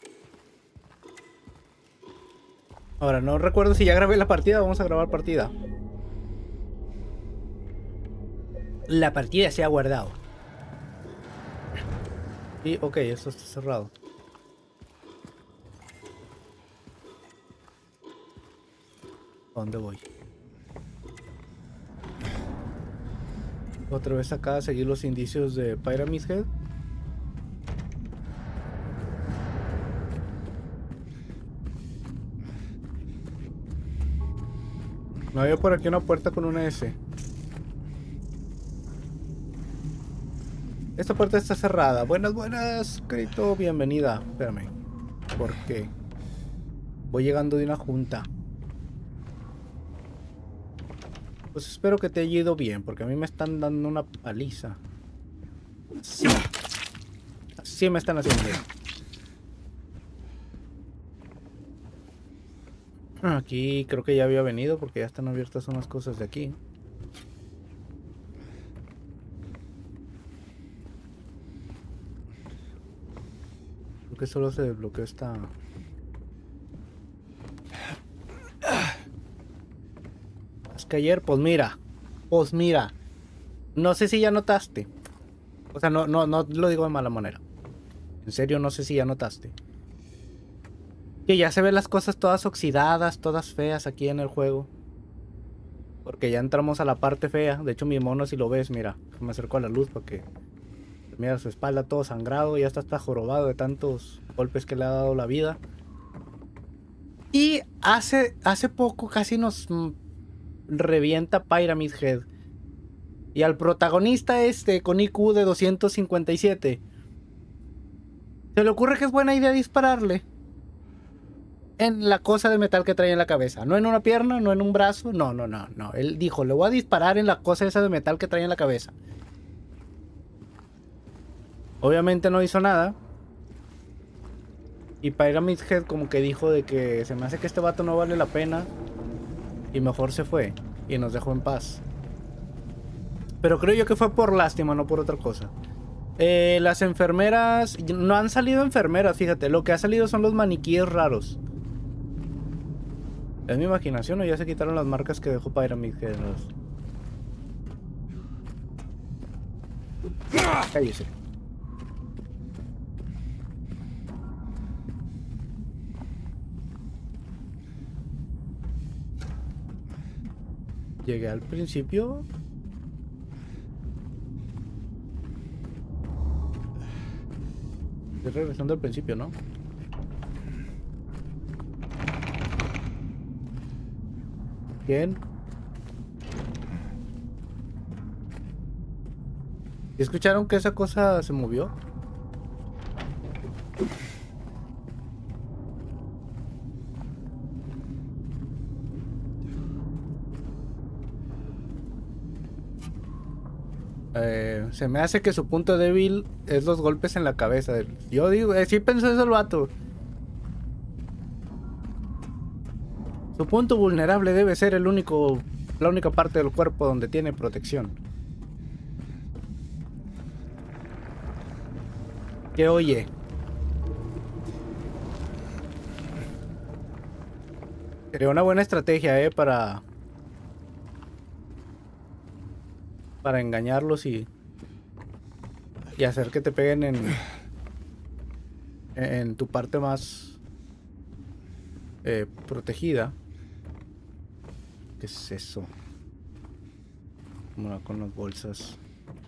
Ahora, no recuerdo si ya grabé la partida. Vamos a grabar partida. La partida se ha guardado. Y ok, esto está cerrado. ¿A dónde voy? Otra vez acá a seguir los indicios de Pyramid Head. No había por aquí una puerta con una S. Esta puerta está cerrada. Buenas, buenas, Crito, bienvenida. Espérame. ¿Por qué? Voy llegando de una junta. Pues espero que te haya ido bien, porque a mí me están dando una paliza. Sí. Así me están haciendo. Aquí creo que ya había venido porque ya están abiertas unas cosas de aquí. Creo que solo se desbloqueó esta... Es que ayer, pues mira. No sé si ya notaste. O sea, no lo digo de mala manera. En serio, no sé si ya notaste. Que ya se ven las cosas todas oxidadas, todas feas aquí en el juego. Porque ya entramos a la parte fea. De hecho, mi mono, si lo ves, mira, me acerco a la luz para que... Mira su espalda todo sangrado, ya está jorobado de tantos golpes que le ha dado la vida. Y hace poco casi nos revienta Pyramid Head. Y al protagonista con IQ de 257 se le ocurre que es buena idea dispararle en la cosa de metal que trae en la cabeza. No en una pierna, no en un brazo. No. Él dijo, le voy a disparar en la cosa esa de metal que trae en la cabeza. Obviamente no hizo nada. Y Pyramid Head como que dijo de que se me hace que este vato no vale la pena. Y mejor se fue. Y nos dejó en paz. Pero creo yo que fue por lástima, no por otra cosa. Las enfermeras... No han salido enfermeras, fíjate. Lo que ha salido son los maniquíes raros. ¿Es mi imaginación o ya se quitaron las marcas que dejó Pyramid Head? Cállese. Llegué al principio. Estoy regresando al principio, ¿no? Bien. ¿Escucharon que esa cosa se movió? Se me hace que su punto débil es los golpes en la cabeza. Yo digo, sí pensó eso el vato. Su punto vulnerable debe ser la única parte del cuerpo donde tiene protección. Que oye. Sería una buena estrategia, para engañarlos y hacer que te peguen en tu parte más protegida. ¿Qué es eso? Como con las bolsas.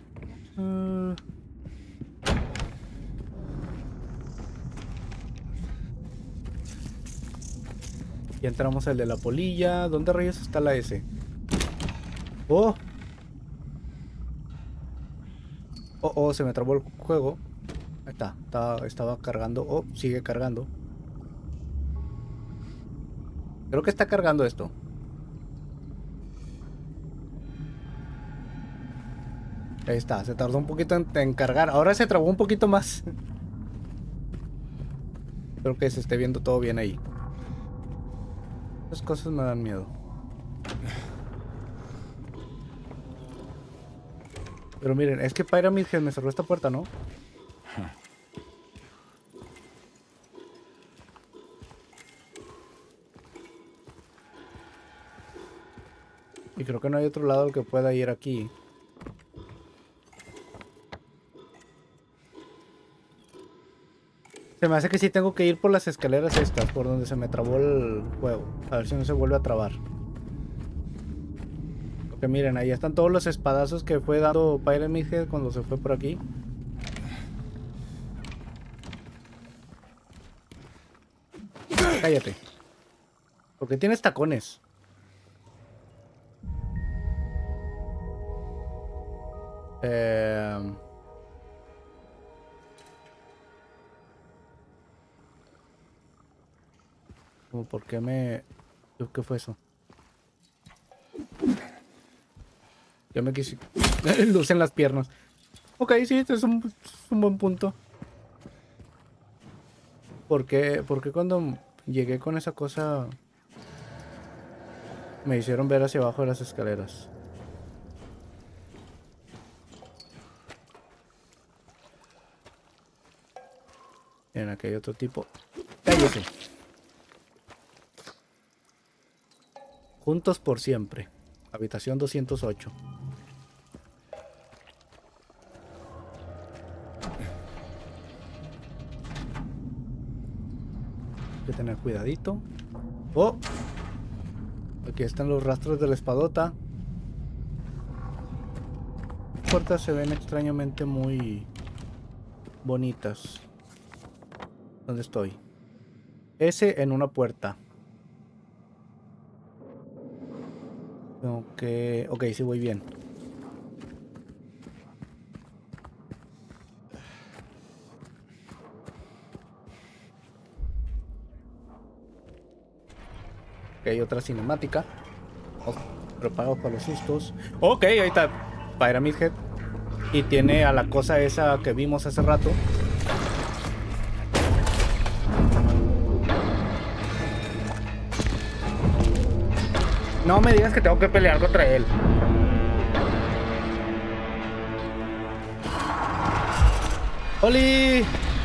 Y entramos al de la polilla. ¿Dónde rayos está la S? ¡Oh! Oh, se me trabó el juego. Ahí está. Estaba cargando. Oh, sigue cargando. Creo que está cargando esto. Ahí está. Se tardó un poquito en cargar. Ahora se trabó un poquito más. Espero que se esté viendo todo bien ahí. Esas cosas me dan miedo. Pero miren, es que Pyramid Head me cerró esta puerta, ¿no? Y creo que no hay otro lado al que pueda ir aquí. Se me hace que sí tengo que ir por las escaleras estas, por donde se me trabó el juego. A ver si no se vuelve a trabar. Porque miren, ahí están todos los espadazos que fue dando Pyramid Head cuando se fue por aquí. Cállate. Porque tienes tacones. Como por qué me... ¿Qué fue eso? Ya me quise... Luz en las piernas. Ok, sí, este es un buen punto. ¿Por qué cuando llegué con esa cosa me hicieron ver hacia abajo de las escaleras? Miren, aquí hay otro tipo. ¡Cállese! Juntos por siempre. Habitación 208. Hay que tener cuidadito. ¡Oh! Aquí están los rastros de la espadota. Las puertas se ven extrañamente muy bonitas. ¿Dónde estoy? S en una puerta. Ok, sí voy bien. Ok, otra cinemática. Oh, preparados para los sustos. Ok, ahí está Pyramid Head. Y tiene a la cosa esa que vimos hace rato. No me digas que tengo que pelear contra él. ¡Oli!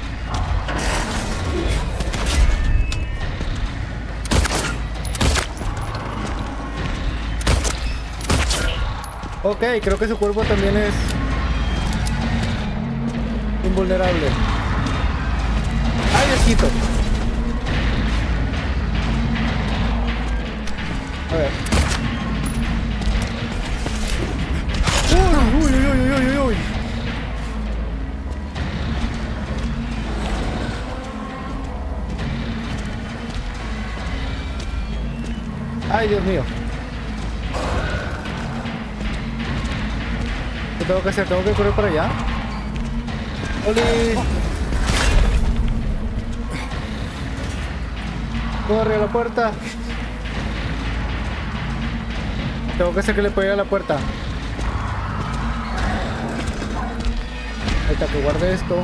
Ok, creo que su cuerpo también es invulnerable. ¡Ay, Diosito! A ver. Uy, uy, uy, uy, uy, uy. Ay, Dios mío. ¿Qué tengo que hacer? ¿Tengo que correr para allá? ¡Oli! ¡Corre a la puerta! Tengo que hacer que le pegue a la puerta. Ahí está, que guarde esto.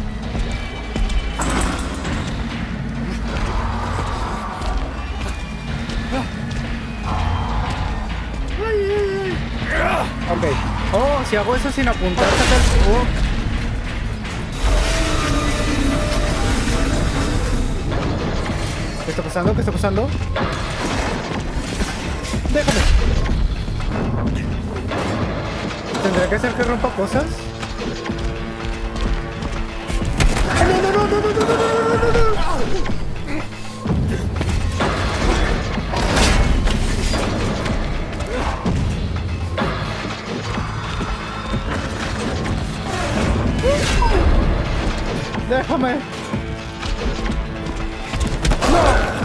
Ok. Oh, si hago eso sin apuntar, saca el... Oh. ¿Qué está pasando? ¿Qué está pasando? Déjame. ¿Tendré que hacer que rompa cosas? ¡Ay, no, no, no, no, no, no, no, no, no, no! ¡Déjame! ¡No!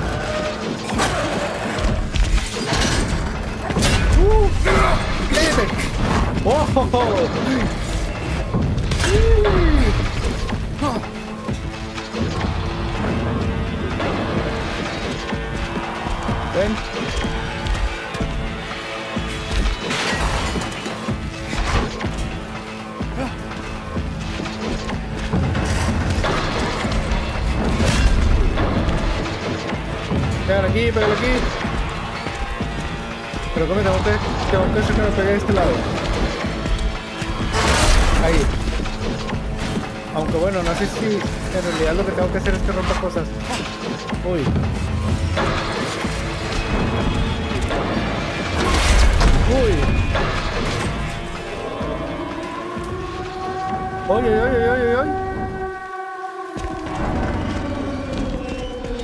¡Cállate! ¡Oh! Ven. Pégale aquí. Pero como tengo que hacer que me pegue de este lado. Ahí. Aunque bueno, no sé si en realidad lo que tengo que hacer es que rompa cosas. Uy. Uy. Oye.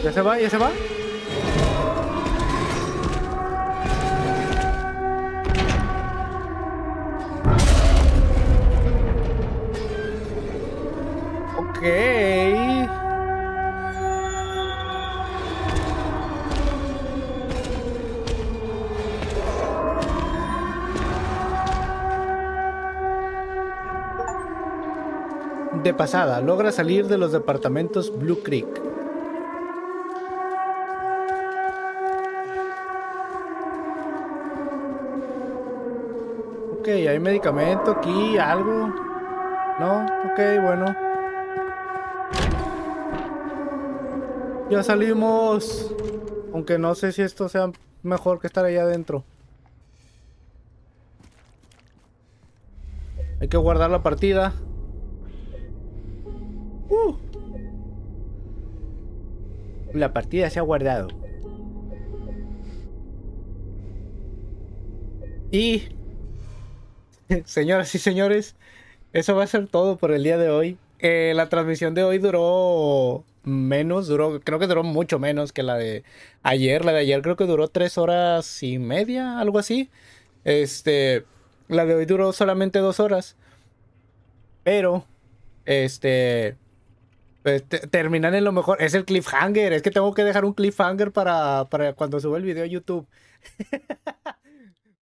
¿Ya se va? ¿Ya se va? Ok. De pasada, logra salir de los departamentos Blue Creek. Ok, hay medicamento aquí, algo. No, ok, bueno. Ya salimos. Aunque no sé si esto sea mejor que estar allá adentro. Hay que guardar la partida. La partida se ha guardado. Y, señoras y señores, eso va a ser todo por el día de hoy. La transmisión de hoy duró menos, creo que duró mucho menos que la de ayer. La de ayer creo que duró 3 horas y media, algo así. La de hoy duró solamente 2 horas. Pero, terminan en lo mejor. Es el cliffhanger. Es que tengo que dejar un cliffhanger para cuando suba el video a YouTube.